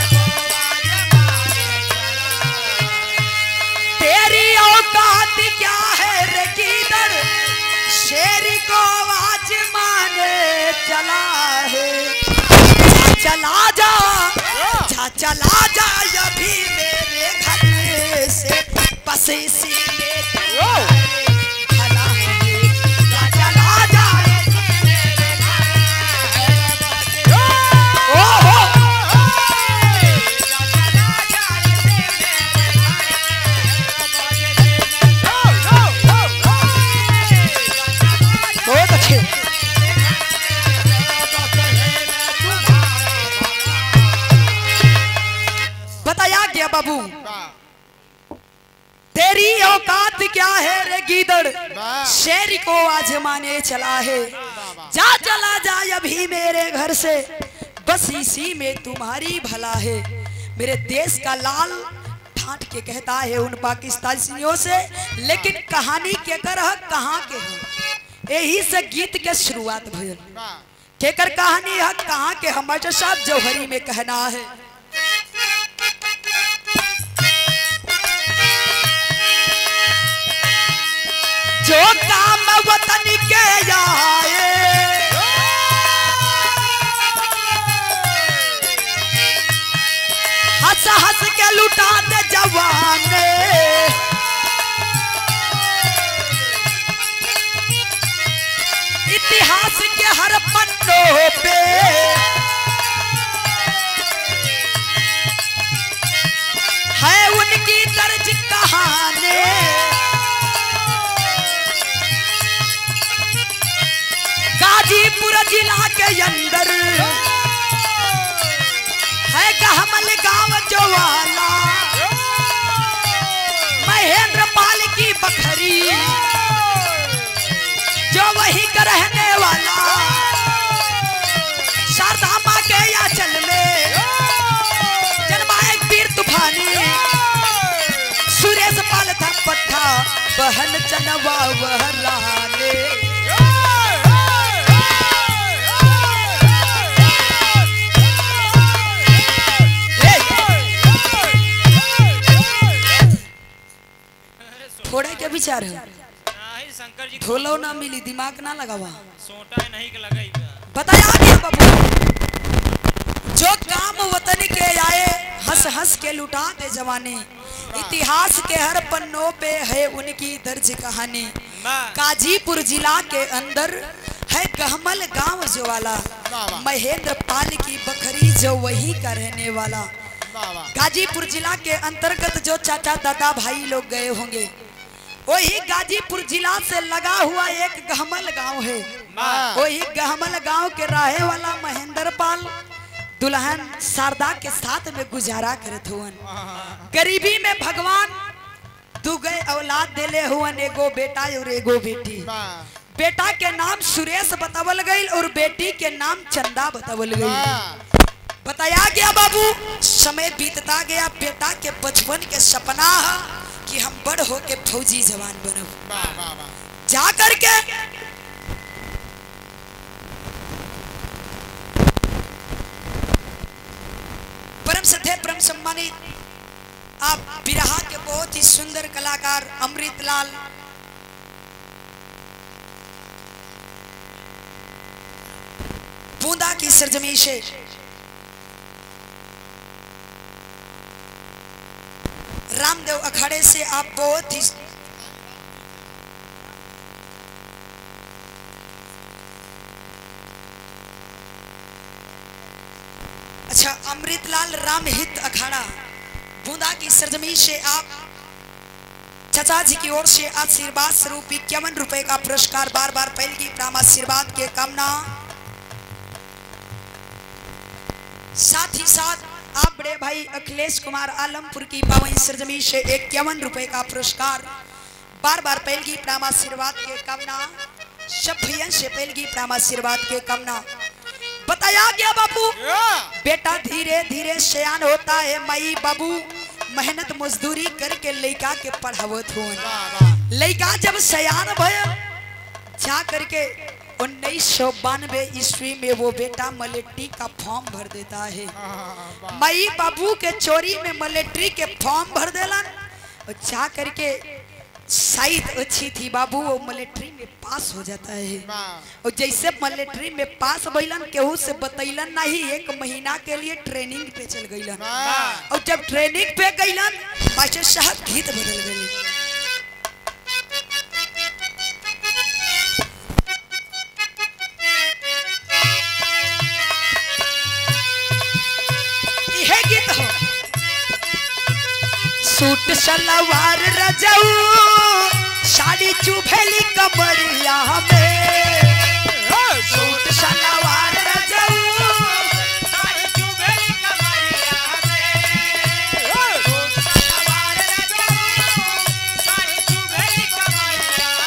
तेरी औकात क्या है रे गेदड़, शेर को आज माने चला है। चला जा अभी मेरे घर से, बस इसी में भला है। चला जा बहुत अच्छे। बताया गया बाबू, तेरी औकात क्या है रे गीदड़, शेर को आजमाने चला है। जा चला जा अभी मेरे घर से, बस इसी में तुम्हारी भला है। मेरे देश का लाल ठाट के कहता है उन पाकिस्तानियों से, लेकिन कहानी के कर कहाँ के हैं, यही से गीत के शुरुआत भइल। केकर कहानी है, कहाँ के हमारे साहब जौहरी में कहना है, जो काम वतन के आए हंस हंस के लुटा दे जवाने, इतिहास के हर पन्नों पे है उनकी दर्ज कहानी। गाजीपुर जिला के अंदर है गहमल गांव जो वाला, महेंद्र पाल की बखरी जो वही का रहने वाला, शारदा माँ के आंचल में जन्मा एक वीर तूफानी, सुरेश पाल था पट्टा बहन चनवा वह राने। थोड़े के विचार है, नहीं शंकर जी ढोलो ना मिली, दिमाग ना लगावा, सोटा नहीं के लगाई। बताया गया बाबू, जो काम वतन के आए हंस हंस के लुटाते जवानी, इतिहास के हर पन्नों पे है उनकी दर्ज कहानी। गाजीपुर जिला के अंदर है गहमल गांव जो वाला, महेंद्र पाल की बखरी जो वही का रहने वाला। गाजीपुर जिला के अंतर्गत जो चाचा दादा भाई लोग गए होंगे, वही गाजीपुर जिला से लगा हुआ एक गहमल गांव है। वही गहमल गांव के रहे वाला महेंद्र पाल दुल्हन शारदा के साथ में गुजारा करत हुवन। गरीबी में भगवान दुगै औलाद देले हुवन, एगो बेटा और एगो बेटी। बेटा के नाम सुरेश बतावल गई और बेटी के नाम चंदा बतावल गई। बताया गया बाबू, समय बीतता गया, बेटा के बचपन के सपना कि कि हम बड़ हो के फौजी जवान बनो। जा करके परम सत्य परम सम्मानित आप बिरहा के बहुत ही सुंदर कलाकार अमृतलाल बूंदा की सरजमी से रामदेव अखाड़े से आप बहुत ही अच्छा अमृतलाल रामहित अखाड़ा बूंदा की सरजमी से आप चाचा जी की ओर से आशीर्वाद स्वरूप 51 रुपए का पुरस्कार बार बार पहलगी प्राम आशीर्वाद के कामना। साथ ही साथ आप बड़े भाई अखिलेश कुमार आलमपुर की पावन सरजमी से 51 रुपए का पुरस्कार बार बार पहलगी प्राम आशीर्वाद के कामना। सब भैया से पहलगी प्राम आशीर्वाद के कामना। बताया गया बाबू बेटा धीरे धीरे सयान होता है, माई बाबू मेहनत मजदूरी करके लड़का के पढ़ावत हो। लड़का जब सयान भय जा करके 1992 ईस्वी में वो बेटा मिलिट्री का फॉर्म भर देता है। माई बाबू के चोरी में मिलिट्री के फॉर्म भर देलन और जा करके शायद अच्छी थी बाबू वो मिलिट्री में पास हो जाता है। और जैसे मिलिट्री में पास भइलन केहू से बतैलन नहीं, 1 महीना के लिए ट्रेनिंग पे चल गइलन। और जब ट्रेनिंग पे गइलन मास्टर साहब गीत बदल गए। यह गीत हो सूट सलवार रजाऊ साड़ी चुभेली कमरिया में। सूट सलवार रजाऊ साड़ी चुभेली कमरिया में। सूट सलवार रजाऊ साड़ी चुभेली कमरिया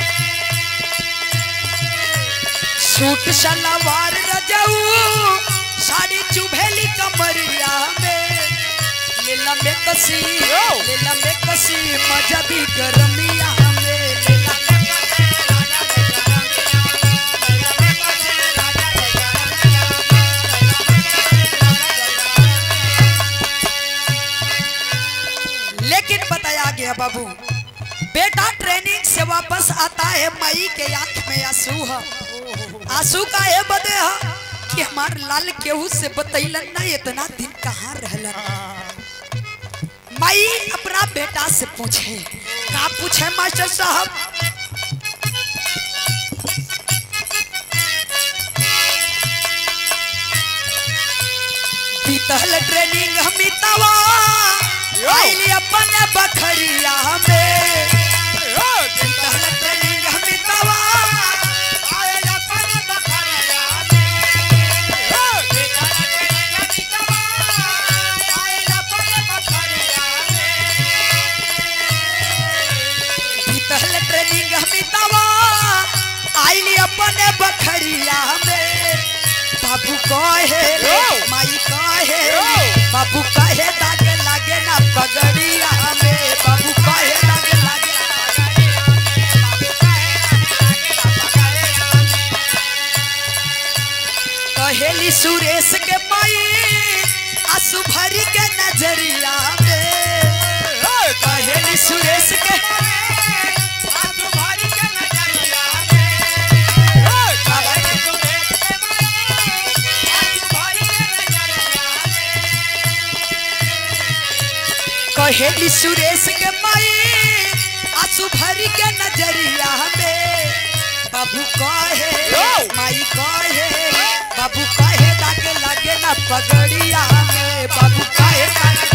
में। सूट सलवार रजाऊ साड़ी चुभेली कमरिया में। लीला में कसी मजा भी गरमिया में। लेकिन बताया गया बाबू बेटा ट्रेनिंग से वापस आता है, माई के आंख में आंसू है। आंसू का है बदे है कि हमार लाल केहू से बतैलन ना इतना दिन कहाँ रहलन। माई अपना बेटा से पूछे, क्या पूछे मास्टर साहब? बीतल ट्रेनिंग हमितवा आइली अपने बखरिया में। बीतल ट्रेनिंग हमितवा आइली अपने बखरिया में। बीतल ट्रेनिंग हमितवा आइली अपने बखरिया में। बीतल ट्रेनिंग हमितवा आइली अपने बखरिया में। बाबू कहे माई कहे बाबू कहे दागे लागे ना पगड़िया में। बाबू कहे दागे लागे कहेली सुरेश के माई आंसू भरी के नजरिया में। कहेली सुरेश के आंसू भरी के नजरिया में। कहेली सुरेश के माई आंसू भरी के नजरिया में। बाबू कहे माई कहे बाबू कहे दागे लागे ना पगड़िया में। बाबू कहे दागे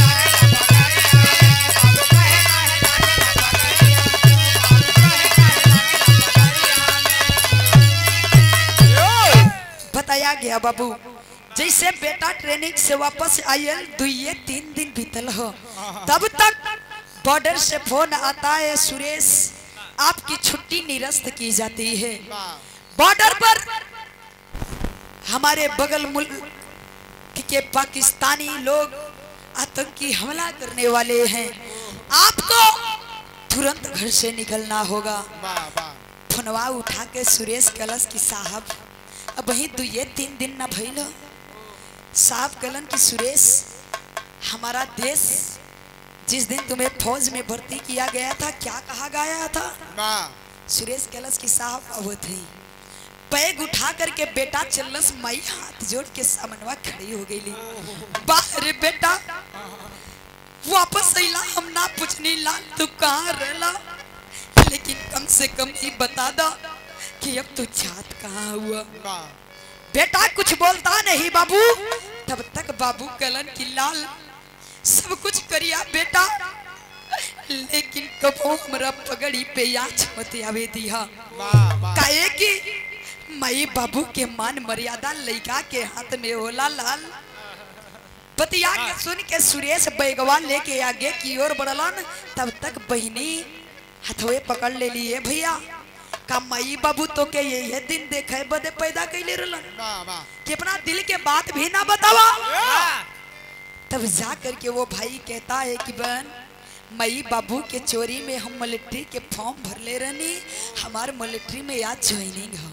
बताया गया बाबू जैसे बेटा ट्रेनिंग से वापस आयल 2-3 दिन बीतल हो, तब तक बॉर्डर से फोन आता है, सुरेश आपकी छुट्टी निरस्त की जाती है। बॉर्डर पर हमारे बगल मुल्क के पाकिस्तानी लोग आतंकी हमला करने वाले हैं, आपको तुरंत घर से निकलना होगा। फोनवा उठा के सुरेश कलश की साहब अब वही 2-3 दिन न भइल। साहब कलन की सुरेश हमारा देश जिस दिन तुम्हें फौज में भर्ती किया गया था क्या कहा गया था? सुरेश कलश की साहब अब थे पैग उठा करके बेटा चलस माई हाथ जोड़ के सामनवा खड़ी हो गई। बाहर बेटा वापस अला हम ना पूछनी लाल तू कहाँ रहला, लेकिन कम से कम ये बता दा कि अब तू जात कहाँ हुआ। बेटा कुछ बोलता नहीं बाबू। तब तक बाबू कलन की लाल सब कुछ करिया बेटा, लेकिन कबो हमरा पगड़ी पे याच मत आवे दिया। काहे कि माई बाबू के मान मर्यादा लइका के हाथ में होला लाल। बतिया के सुन के सुरेश बैगवा लेके आगे की ओर बढ़लन। तब तक बहिनी हथवे पकड़ ले लिए भैया का माई बाबू तो के ये दिन देखे बदे पैदा कैले रहलन कि अपना दिल के बात भी ना बतावा। तब जा करके वो भाई कहता है कि बहन माई बाबू के चोरी में हम मिलिट्री के फॉर्म भर ले रहनी, हमारे मिलिट्री में आज ज्वाइनिंग हो।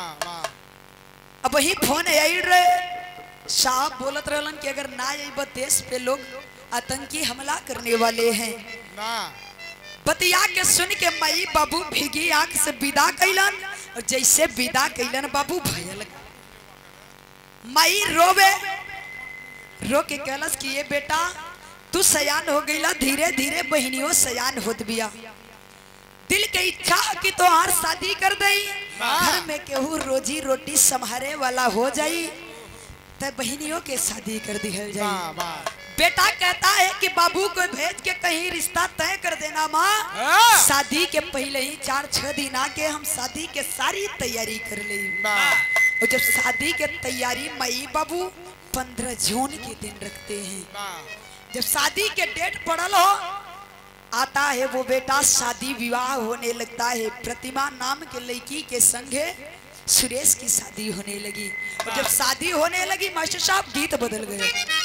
अब वही फोन आई रहे साहब बोलत रहलन कि अगर ना आई देश पे लोग आतंकी हमला करने वाले हैं। बतिया के सुन के माई बाबू भीगी आंख से विदा कैलन और जैसे विदा कैलन बाबू भयल माई रोवे रो के कहलस कि ये बेटा तू सयान हो गईला, धीरे धीरे बहनियों सयान होत बिया। दिल के इच्छा कि तो हार शादी कर दई, घर में केहू रोजी रोटी संभारे वाला हो जाई, तब बहनियों के शादी कर दिहल जाई। बेटा कहता है कि बाबू को भेज के कहीं रिश्ता तय कर देना माँ। शादी के पहले ही 4-6 दिन आके हम शादी के सारी तैयारी कर ली। और जब शादी के तैयारी माई बाबू 15 जून के दिन रखते हैं। जब शादी के डेट पड़ल हो आता है वो बेटा, शादी विवाह होने लगता है। प्रतिमा नाम के लड़की के संगे सुरेश की शादी होने लगी। और जब शादी होने लगी मास्टर साहब गीत बदल गए।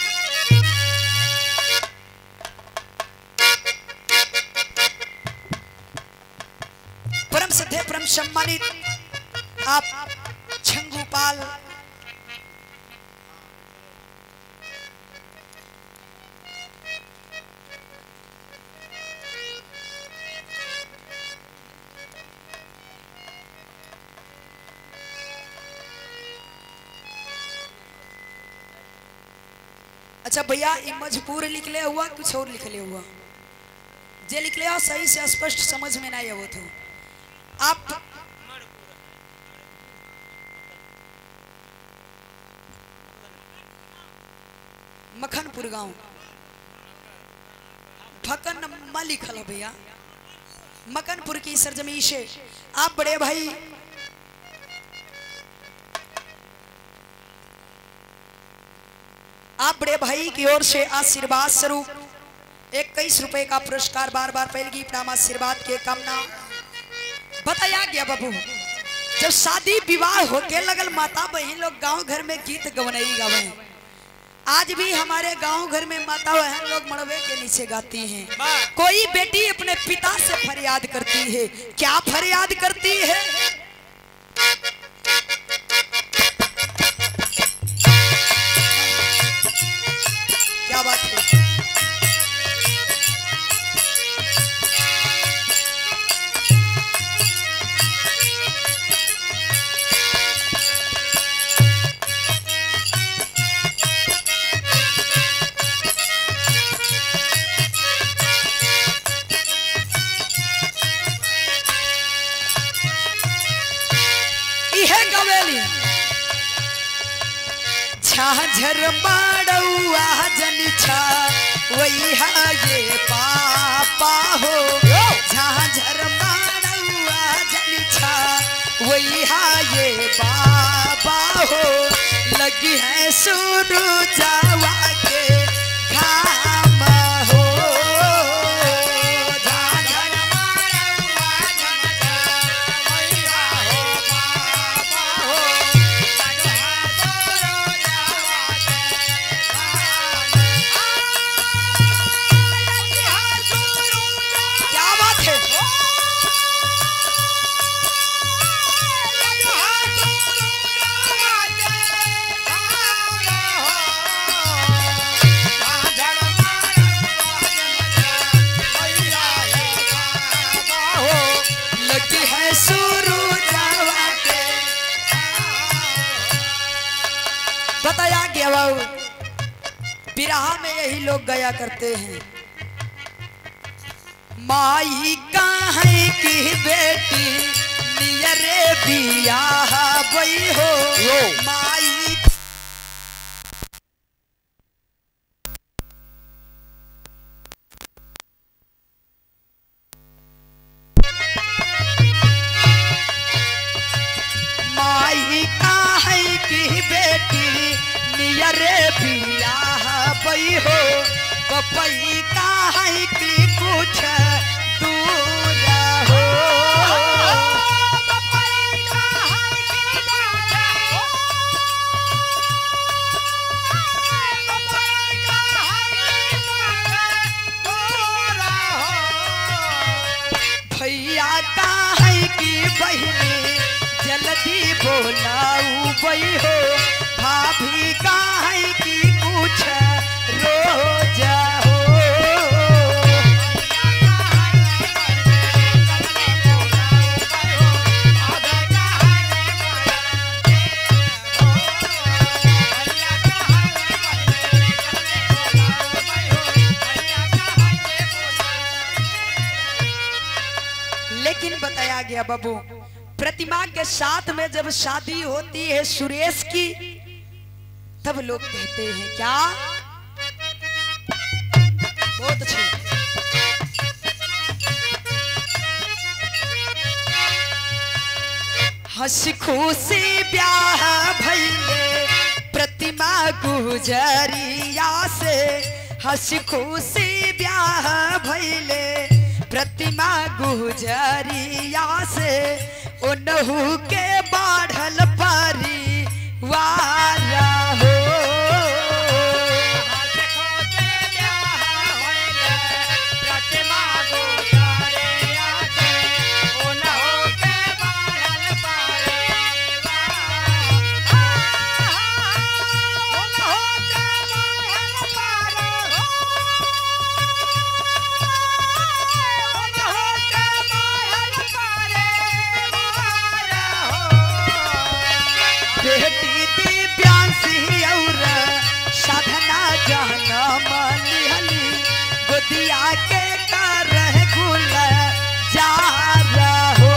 परम श्रद्धेय परम सम्मानित आप छंगूपाल अच्छा भैया ये मजबूर लिख ले हुआ कुछ और लिख ले हुआ जे लिख ले सही से स्पष्ट समझ में नहीं आवत हो। आप मखनपुर गांव भकन मा लिखल है भैया, मखनपुर की सरजमी से आप बड़े भाई की ओर से आशीर्वाद स्वरूप 21 रुपए का पुरस्कार बार बार पहलगी प्रणाम आशीर्वाद के कामना बताया गया। बाबू जब शादी विवाह होके लगल माता बहन लोग गांव घर में गीत गवनई गावे। आज भी हमारे गांव घर में माता बहन लोग मड़वे के नीचे गाती हैं। कोई बेटी अपने पिता से फरियाद करती है, क्या फरियाद करती है? क्या बात है? झाझर माड़ौआ जनिछा वही ये पापा हो। झाझर माड़ौआ जनिछा वही ये बाबा हो। लगी है सूरजावा के घाम हो। झाझर माड़ौआ जनिछा वही हो बाबा हो। क्या बात है? गया बाबू, बिरहा में यही लोग गया करते हैं। माई काहे की बेटी नियरे बियाह बई हो, माई काहे की बेटी नियरे बियाह बई हो, पपई काहे की कुछ दूर हो। भैया काहे की बहिनी जल्दी बोलाऊ बई हो, भाभी काहे की कुछ रोज हो। लेकिन बताया गया बाबू, प्रतिमा के साथ में जब शादी होती है सुरेश की, तब लोग कहते हैं क्या, बहुत अच्छे, हंसी खुशी ब्याह भइले प्रतिमा गुजरिया से, हंसी खुशी ब्याह भइले प्रतिमा गुजरिया से, उनहु के बाढ़ल परिवार हो। बेटी दिव्यांशी और साधना जन्म लिहली, गोदिया के कर गुल जा हो।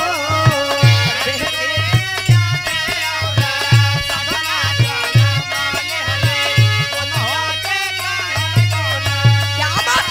क्या बात,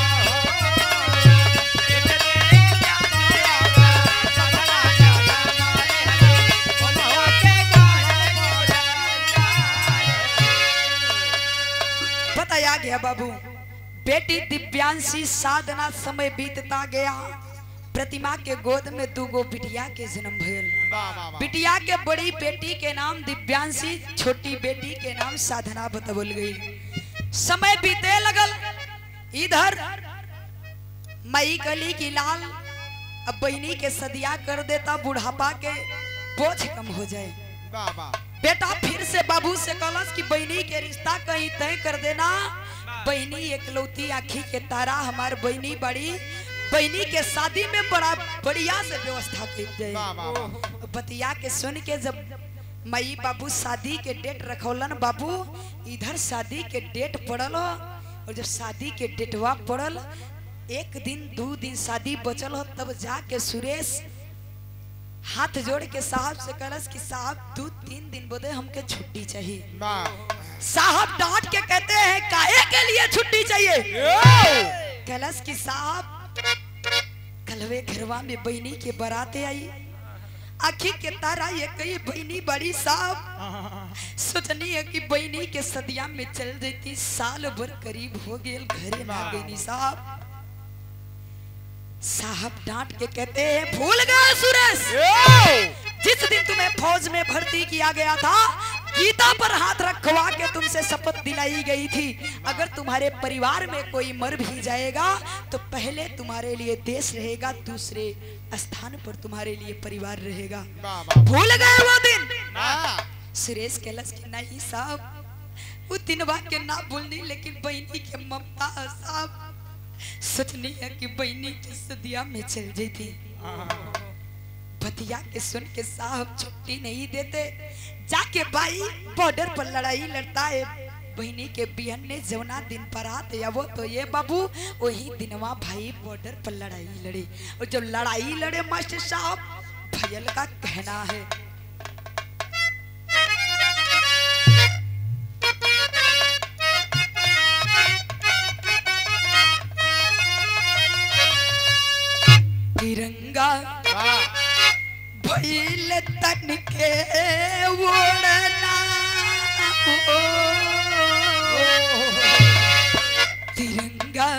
बताया गया बाबू, बेटी दिव्यांशी साधना समय बीतता गया, प्रतिमा के गोद में दूगो बिटिया के जन्म भयल। बिटिया के बड़ी बेटी के नाम दिव्यांशी, छोटी बेटी के नाम साधना बतबल गई। समय बीते लगल, इधर मई कली की लाल अब बहनी के सदिया कर देता, बुढ़ापा के बोझ कम हो जाए। बेटा फिर से बाबू से कहलस कि बहनी के रिश्ता कहीं तय कर देना, बहनी एकलौती आँखी के तारा हमार बहनी बड़ी, बहनी के शादी में बड़ा बढ़िया से व्यवस्था की जाए। बतिया के सुन के जब मई बाबू शादी के डेट रखौलन बाबू, इधर शादी के डेट पड़ल, और जब शादी के डेटवा पड़ल, एक दिन दो दिन शादी बचल हो, तब जाके सुरेश हाथ जोड़ के साहब से कहलस कि साहब 2-3 दिन बदे हमके छुट्टी चाहिए। साहब डांट के कहते हैं काहे के लिए छुट्टी चाहिए? कहलस कि साहब कलवे घरवा में बहनी के बराते आई, आखिर के तारा ये कई बहनी बड़ी साहब, सोचनी है कि बहनी के सदिया में चल देती, साल भर करीब हो गए घरे ना गई साहब। साहब डांट के कहते हैं भूल गए सुरेश, जिस दिन तुम्हें फौज में भर्ती किया गया था, गीता पर हाथ रखवा के तुमसे शपथ दिलाई गई थी, अगर तुम्हारे परिवार में कोई मर भी जाएगा तो पहले तुम्हारे लिए देश रहेगा, दूसरे स्थान पर तुम्हारे लिए परिवार रहेगा। भूल गए वो दिन? सुरेश कहलस कि नहीं साहब, वो दिन के ना भूलनी, लेकिन बहनी के ममता साहब सोचनी है कि बहनी की सदिया में चल जाती। बतिया के सुन के साहब छुट्टी नहीं देते, जाके भाई बॉर्डर पर लड़ाई लड़ता है। बहनी के बिहन ने जवना दिन पर आते वो तो ये बाबू वही दिनवा भाई बॉर्डर पर लड़ाई लड़ी। और जब लड़ाई लड़े मास्टर साहब भैयल का कहना है तिरंगा भैल तन के उड़ना, तिरंगा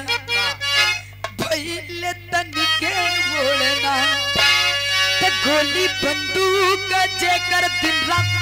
भैल तन के उड़ना, तो गोली बंदूक जेकर दिन रात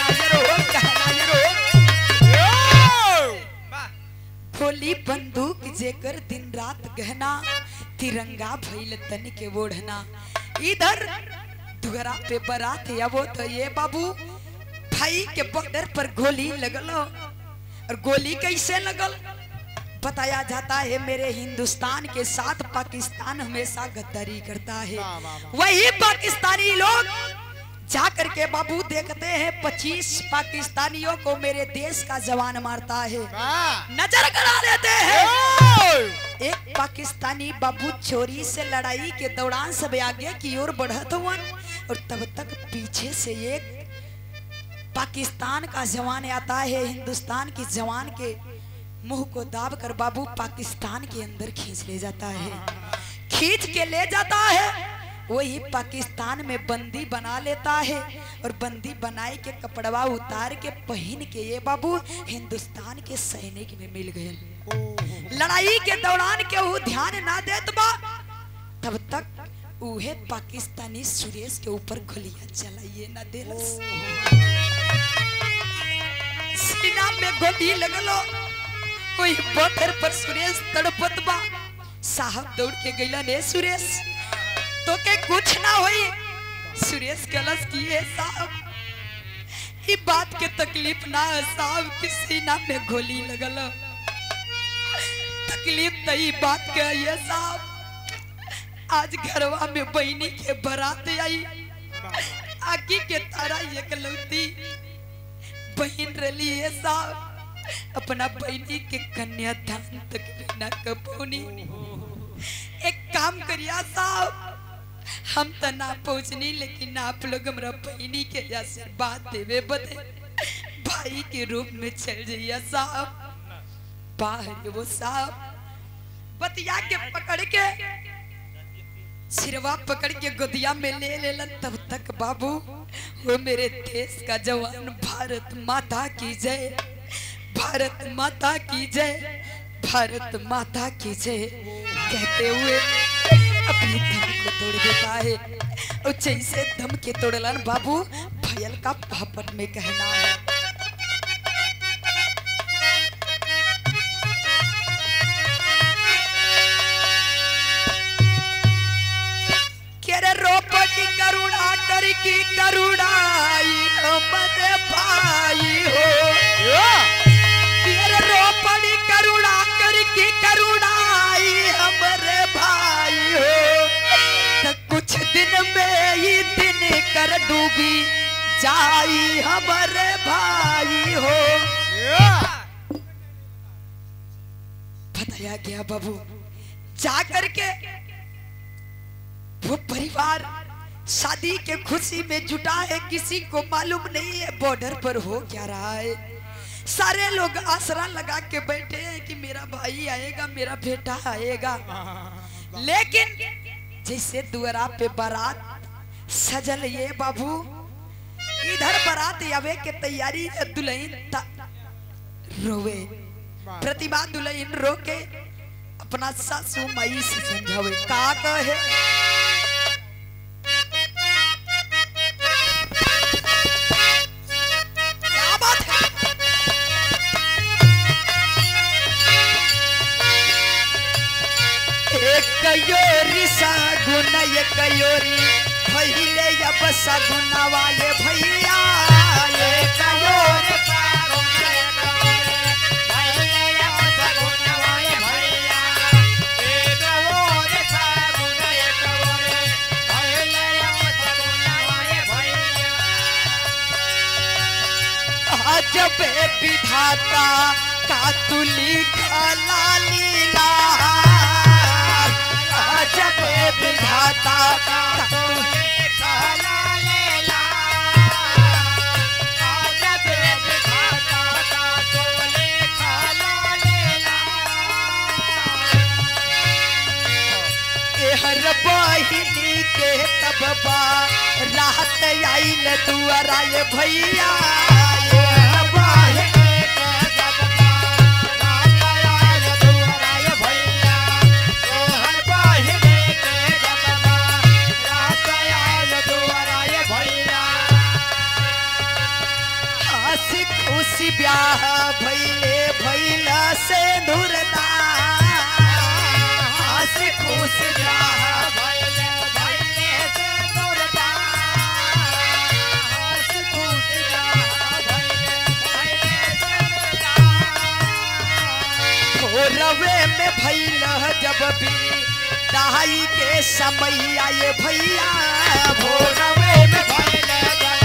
गोली बंदूक जेकर दिन रात गहना, तिरंगा भैल तन के ओढ़ना। इधर दुगरा पे बारात है वो तो ये बाबू भाई के बॉर्डर पर गोली लगल। और गोली कैसे लगल बताया जाता है, मेरे हिंदुस्तान के साथ पाकिस्तान हमेशा गद्दारी करता है। वही पाकिस्तानी लोग जाकर के बाबू देखते हैं 25 पाकिस्तानियों को मेरे देश का जवान मारता है, नजर करा लेते हैं। एक पाकिस्तानी बाबू चोरी से लड़ाई के दौरान सब आगे की ओर बढ़त हुआ और तब तक पीछे से एक पाकिस्तान का जवान आता है, हिंदुस्तान की जवान के मुंह को दाब कर बाबू पाकिस्तान के अंदर खींच ले जाता है। खींच के ले जाता है, वही पाकिस्तान में बंदी बना लेता है और बंदी बनाए के कपड़वा उतार के पहन के ये बाबू हिंदुस्तान के सैनिक में मिल गए। लड़ाई के दौरान केहू ध्यान ना देत बा, तब तक उहे पाकिस्तानी सुरेश के ऊपर गोलियां चलाइए ना देलस। सीना में गोली लगलो, कोई बॉर्डर पर सुरेश तड़पत बा। साहब दौड़ के गइला ने सुरेश तो के कुछ ना होई। सुरेश कलश किए साहब ये बात के तकलीफ ना है साहब कि सीना में गोली लगल, तकलीफ तई बात के ये साहब आज घरवा में बहनी के बारात आई, आगे के तारा एकलौती बहन रली है साहब, अपना बहनी के कन्यादान तक ना कपौनी। एक काम करिया साहब, हम तो ना पहुंचनी लेकिन आप लोग हमरा बहनी के आशीर्वाद देवे बदे भाई के रूप में चल जाइए साहब। बाहर वो साहब बतिया के पकड़ के सिरवा पकड़ के गोदिया में ले लेलन। तब तक बाबू वो मेरे देश का जवान भारत माता की जय, भारत माता की जय, भारत माता की जय कहते हुए अपनी दम को तोड़ देता है। और जैसे दम के तोड़लन बाबू भयल का पापट में कहना है केरे रोपटी करुणा कर की करुणाई हमरे भाई हो, केरे रोपटी करुणा कर की करुणाई हमरे भाई हो, तो कुछ दिन में ही दिन कर डूबी जाई हमरे भाई हो। बताया गया बाबू जा करके वो परिवार शादी के खुशी में जुटा है, किसी को मालूम नहीं है बॉर्डर पर हो क्या रहा है। सारे लोग आसरा लगा के बैठे हैं कि मेरा भाई आएगा, मेरा बेटा आएगा। लेकिन जैसे दुआरा पे बारात सजल ये बाबू, इधर बारात आवे के तैयारी है, दुल्हन रोवे। प्रतिभा दुल्हन रो के अपना सासू माई से समझावे का कहे कयोरी सागुन ये कयोरी भैले या बसा गुनावा ये भैया ये कयोरी सागुन ये कयोरी भैले या बसा गुनावा ये भैया ये कयोरी सागुन ये कयोरी भैले या बसा अजब विधाता का तू लिखला लीला, अजब विधाता का तू लिखला लीला, अजब विधाता का तू लिखला लीला। एहर बहिनी के तब राहत आइल दुआरा ये भैया, खुशी ब्याह भैले भैला से धुरदा, हंसी खुशी ब्याह भैले भैले से धुरदा, हंसी खुशी ब्याह भैले भैले से धुरदा। भोरवे में भैला जब भी दहाई के समय आए भैया, भोरवे में भैला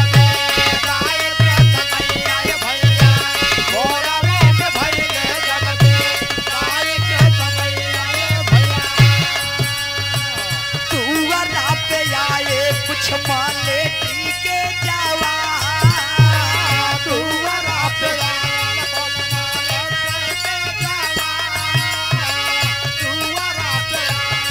माले के जावा, दुआरा पे दुआरा पे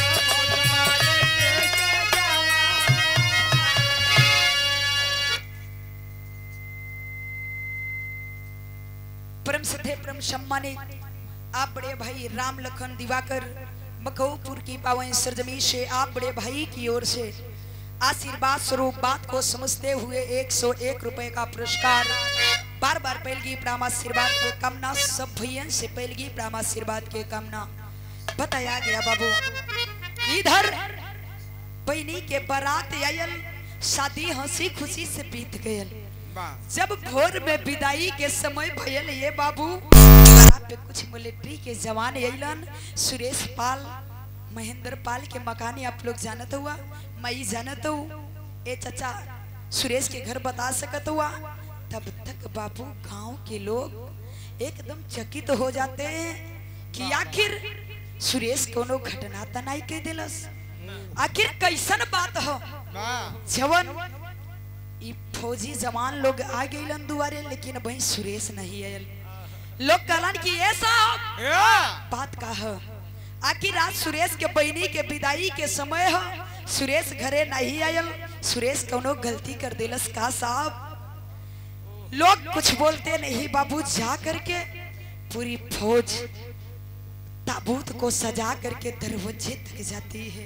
परम सत्य परम सम्मानित आप बड़े भाई राम लखन दिवाकर मखौपुर की पावन सरजमी से आप बड़े भाई की ओर से आशीर्वाद स्वरूप बात को समझते हुए 101 रुपए का पुरस्कार, बार बार पहलगी प्राम आशीर्वाद के कामना, सब भैयन से पहलगी प्राम आशीर्वाद के कामना बताया गया। बाबू इधर बहनी के बारात आयल, शादी हंसी खुशी से बीत गयल। जब भोर में विदाई के समय भयल ये बाबू पे कुछ मिलिट्री के जवान अलन, सुरेश पाल महेंद्र पाल के मकानी आप लोग जानत हुआ, मैं जानत हूँ ए चाचा सुरेश के घर बता सकत हुआ। तब तक बाबू गांव के लोग एकदम चकित हो जाते हैं कि आखिर सुरेश कोनो घटना तो नहीं कह दिलस, आखिर कैसन बात हो। जवन ई फौजी जवान लोग आ गइलन दुआरे, लेकिन भाई सुरेश नहीं आयल। लोग कहलन कि ऐसा बात का है, आखिर आज सुरेश के बहनी के विदाई के समय है, सुरेश घरे नहीं आयल, सुरेश कोनो गलती कर दिलस का साहब। लोग कुछ बोलते नहीं बाबू, जा करके पूरी फौज ताबूत को सजा करके दरवाजे तक जाती है।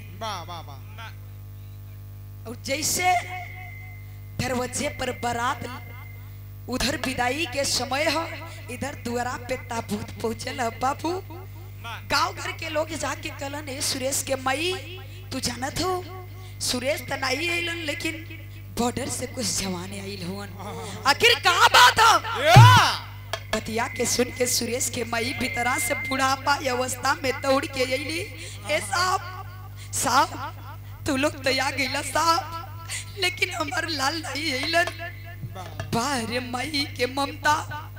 और जैसे दरवाजे पर बारात उधर विदाई के समय हो, इधर द्वारा पे ताबूत पहुंचल है बाबू। गांव घर के लोग जाके कहलन ए सुरेश के मई तू जानत हो सुरेश तो नहीं आइलन, लेकिन बॉर्डर से कुछ जवान आइल हुन, आखिर कहाँ बात हो। बतिया के सुन के सुरेश के मई भीतरा से बुढ़ापा अवस्था में दौड़ के अइली। ए साहब साहब तू लोग तो आ गइला साहब, लेकिन हमार लाल नहीं आइलन। बाहर मई के ममता,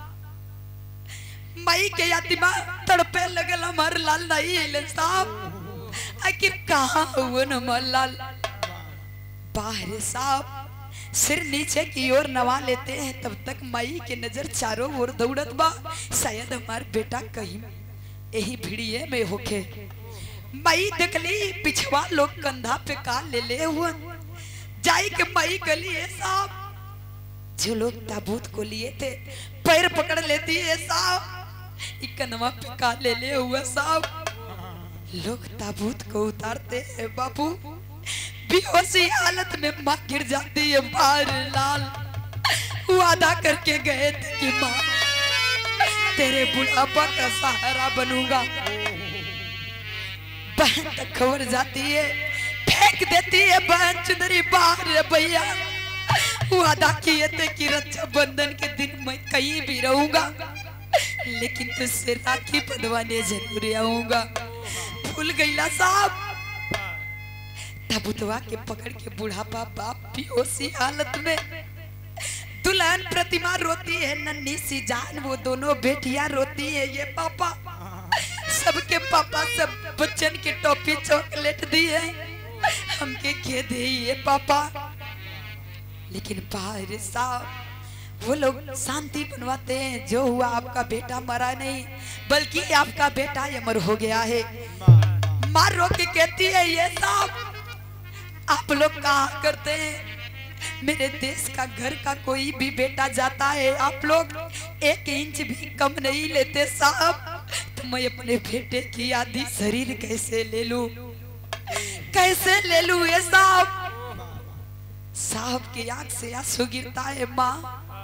मई के यातिमा तड़पे लगल, हमार लाल नहीं आइलन साहब, आखिर कहाँ हुआ हमार लाल। बाहर साहब सिर नीचे की ओर नवा लेते हैं, तब तक माई के नजर चारों ओर दौड़त बा, शायद हमार बेटा कहीं यही भिड़िए में होके। माई देखली पिछवा लोग कंधा पे का ले हुआ, जाई के माई गली है साहब, जो लोग ताबूत को लिए थे पैर पकड़ लेती है साहब, कन्वा पे का ले हुआ साहब। लोग ताबूत को उतारते हैं बाबू, बेहोशी हालत में माँ गिर जाती है। बाहर लाल वादा करके गए थे कि माँ तेरे बुढ़ापा का सहारा बनूंगा, बहन तक खबर जाती है, फेंक देती है बहन चुनरी बाहर। भैया वादा किए थे कि रक्षाबंधन के दिन मैं कहीं भी रहूंगा, लेकिन तुझसे राखी बंधवाने जरूर आऊंगा। भूल गईला साहब। ताबूतवा के पकड़ के बुढ़ापा बाप बेहोशी हालत में दुल्हन प्रतिमा रोती है, नन्ही सी जान वो दोनों बेटियां रोती है। ये पापा, सबके पापा सब बच्चन के टॉफी चॉकलेट दी है, हमके के दे ये पापा। लेकिन भाई साहब वो लोग शांति बनवाते हैं। जो हुआ आपका बेटा मरा नहीं, बल्कि आपका बेटा अमर हो गया है। माँ रो के कहती है, ये साहब आप लोग कहा करते हैं, मेरे देश का घर का कोई भी बेटा जाता है आप लोग 1 इंच भी कम नहीं लेते साहब। तो मैं अपने बेटे की आधी शरीर कैसे ले लूं, कैसे ले लूं ये साहब। साहब की आंख से आंसू गिरता है। माँ,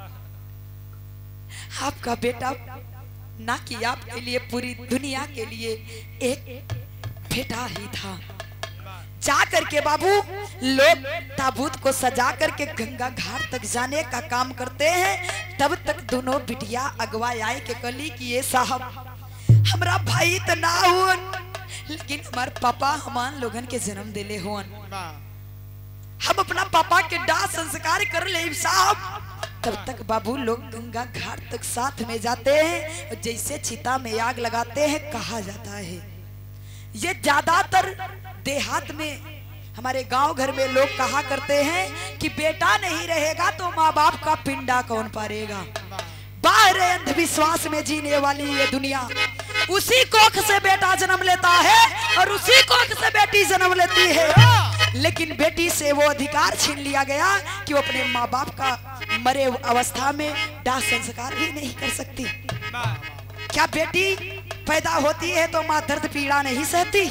आपका बेटा ना कि आपके लिए पूरी दुनिया के लिए एक बेटा ही था। जा करके बाबू लोग ताबूत को सजा करके गंगा घाट तक जाने का काम करते हैं। तब तक दोनों बिटिया अगवा आए के कली कि ये साहब हमारा भाई तो ना हुआ, लेकिन हमारे पापा हमान लोगन के जन्म दिले हुन, हम अपना पापा के दाह संस्कार कर ले साहब। तब तक बाबू लोग गंगा घाट तक साथ में जाते हैं और जैसे चिता में आग लगाते हैं। कहा जाता है ये ज्यादातर देहात में, हमारे गांव घर में लोग कहा करते हैं कि बेटा नहीं रहेगा तो माँ बाप का पिंडा कौन पारेगा। बाहर अंधविश्वास में जीने वाली ये दुनिया, उसी कोख से बेटा जन्म लेता है और उसी कोख से बेटी जन्म लेती है। लेकिन बेटी से वो अधिकार छीन लिया गया कि वो अपने माँ बाप का मरे अवस्था में दाह संस्कार भी नहीं कर सकती। क्या बेटी पैदा होती है तो माँ दर्द पीड़ा नहीं सहती?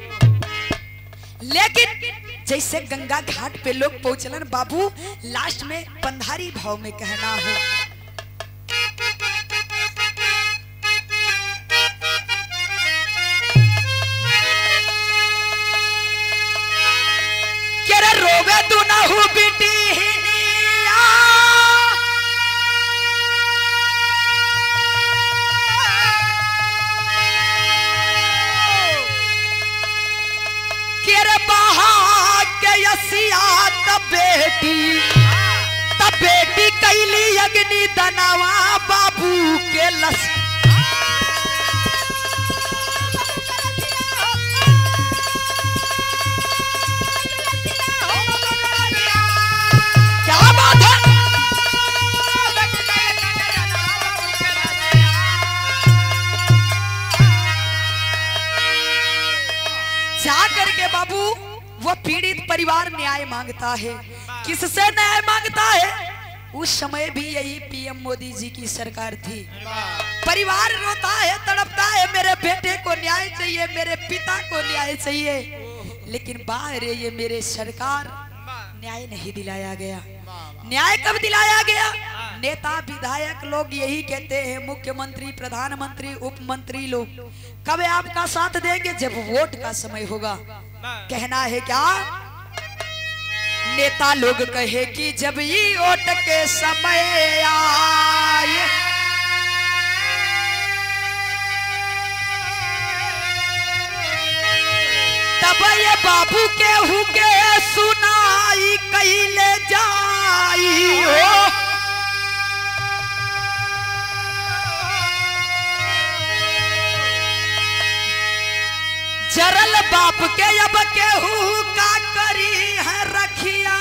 लेकिन जैसे गंगा घाट पे लोग पहुंचलन बाबू, लास्ट में पंधारी भाव में कहना है, रोवे तू ना हो बेटी तब बेटी कैली अग्नि दनवा बाबू के लस। क्या बात है? जा करके बाबू वो पीड़ित परिवार न्याय मांगता है। किससे न्याय मांगता है? उस समय भी यही पीएम मोदी जी की सरकार थी। परिवार रोता है, तड़पता है, मेरे बेटे को न्याय चाहिए, मेरे पिता को न्याय चाहिए। लेकिन बाहर ये मेरे सरकार न्याय नहीं दिलाया गया। न्याय कब दिलाया गया? नेता विधायक लोग यही कहते हैं, मुख्यमंत्री प्रधानमंत्री उप मंत्री लोग कब आपका साथ देंगे? जब वोट का समय होगा। कहना है क्या? नेता लोग कहे कि जब ये वोट के समय आए, तब ये बाबू के हुके सुनाई कैले जाई हो। जरल बाप के अब केहू का करी है रखिया,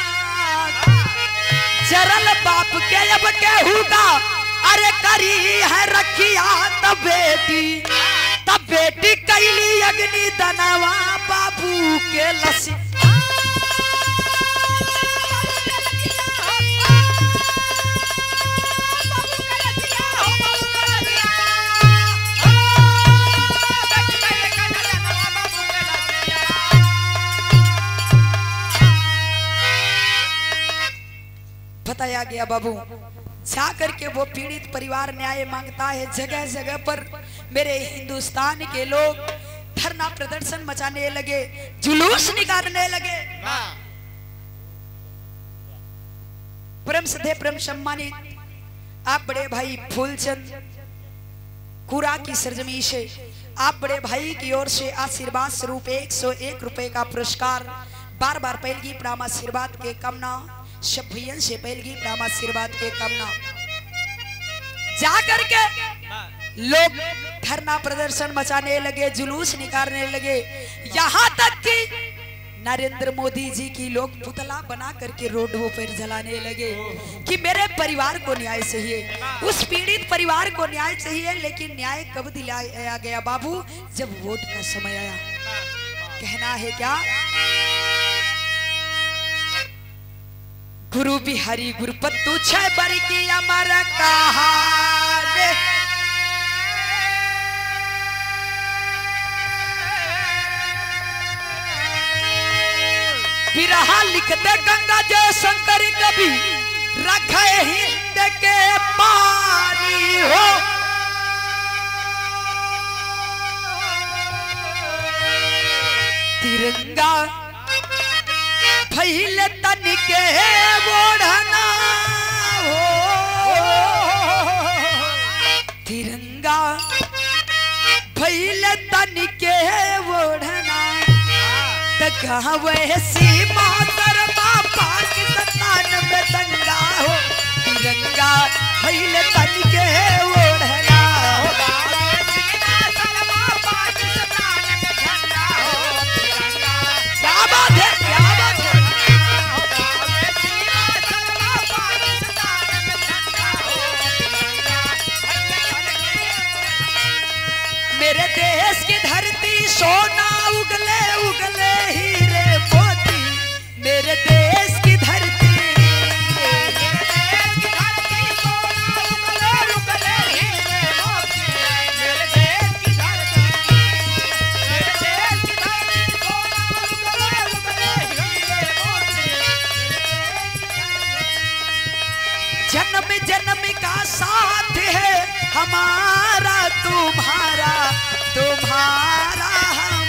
जरल बाप के अब केहू का अरे करी है रखिया। तब बेटी कैली अग्नि दनवा बाबू के लसी। बताया गया बाबू, जा करके वो पीड़ित परिवार न्याय मांगता है। जगह जगह पर मेरे हिंदुस्तान के लोग धरना प्रदर्शन मचाने लगे, जुलूस निकालने लगे। परम सदे परम सम्मानित आप बड़े भाई फूलचंद कुरा की सरजमी से आप बड़े भाई की ओर से आशीर्वाद स्वरूप 101 रुपए का पुरस्कार बार बार पहलगी प्रणाम आशीर्वाद के कामना सब भैया से पहले की नाम आशीर्वाद के कामना जा करके लोग धरना प्रदर्शन मचाने लगे, जुलूस निकालने लगे, यहाँ तक कि नरेंद्र मोदी जी की लोग पुतला बना करके रोडों पर जलाने लगे कि मेरे परिवार को न्याय चाहिए, उस पीड़ित परिवार को न्याय चाहिए। लेकिन न्याय कब दिलाया गया बाबू? जब वोट का समय आया। कहना है क्या? गुरु बिहारी गुरुपत्तु छह बर की अमर कहानी, बिरहा लिखते गंगा जय शंकर कवि रखे हिंद के पानी हो। तिरंगा फैले तन के ओढ़ना हो, तिरंगा फैले तन के ओढ़ना, कहावे सीमा शर्मा पाकिस्तान में दंगा हो। तिरंगा फैले तन के ओढ़ना हो, सीमा शर्मा पाकिस्तान में झंडा हो। तिरंगा क्या बात है, क्या बात है। सीमा शर्मा पाकिस्तान में झंडा हो, तिरंगा फैले तन के। मेरे देश की धरती सोना उगले उगले हीरे मोती, मेरे देश की धरती, मेरे देश की धरती सोना उगले उगले हीरे मोती, मेरे देश की धरती, मेरे देश की धरती सोना उगले उगले हीरे मोती। जन्म जन्म का साथ है हमारा तुम्हारा, तुम्हारा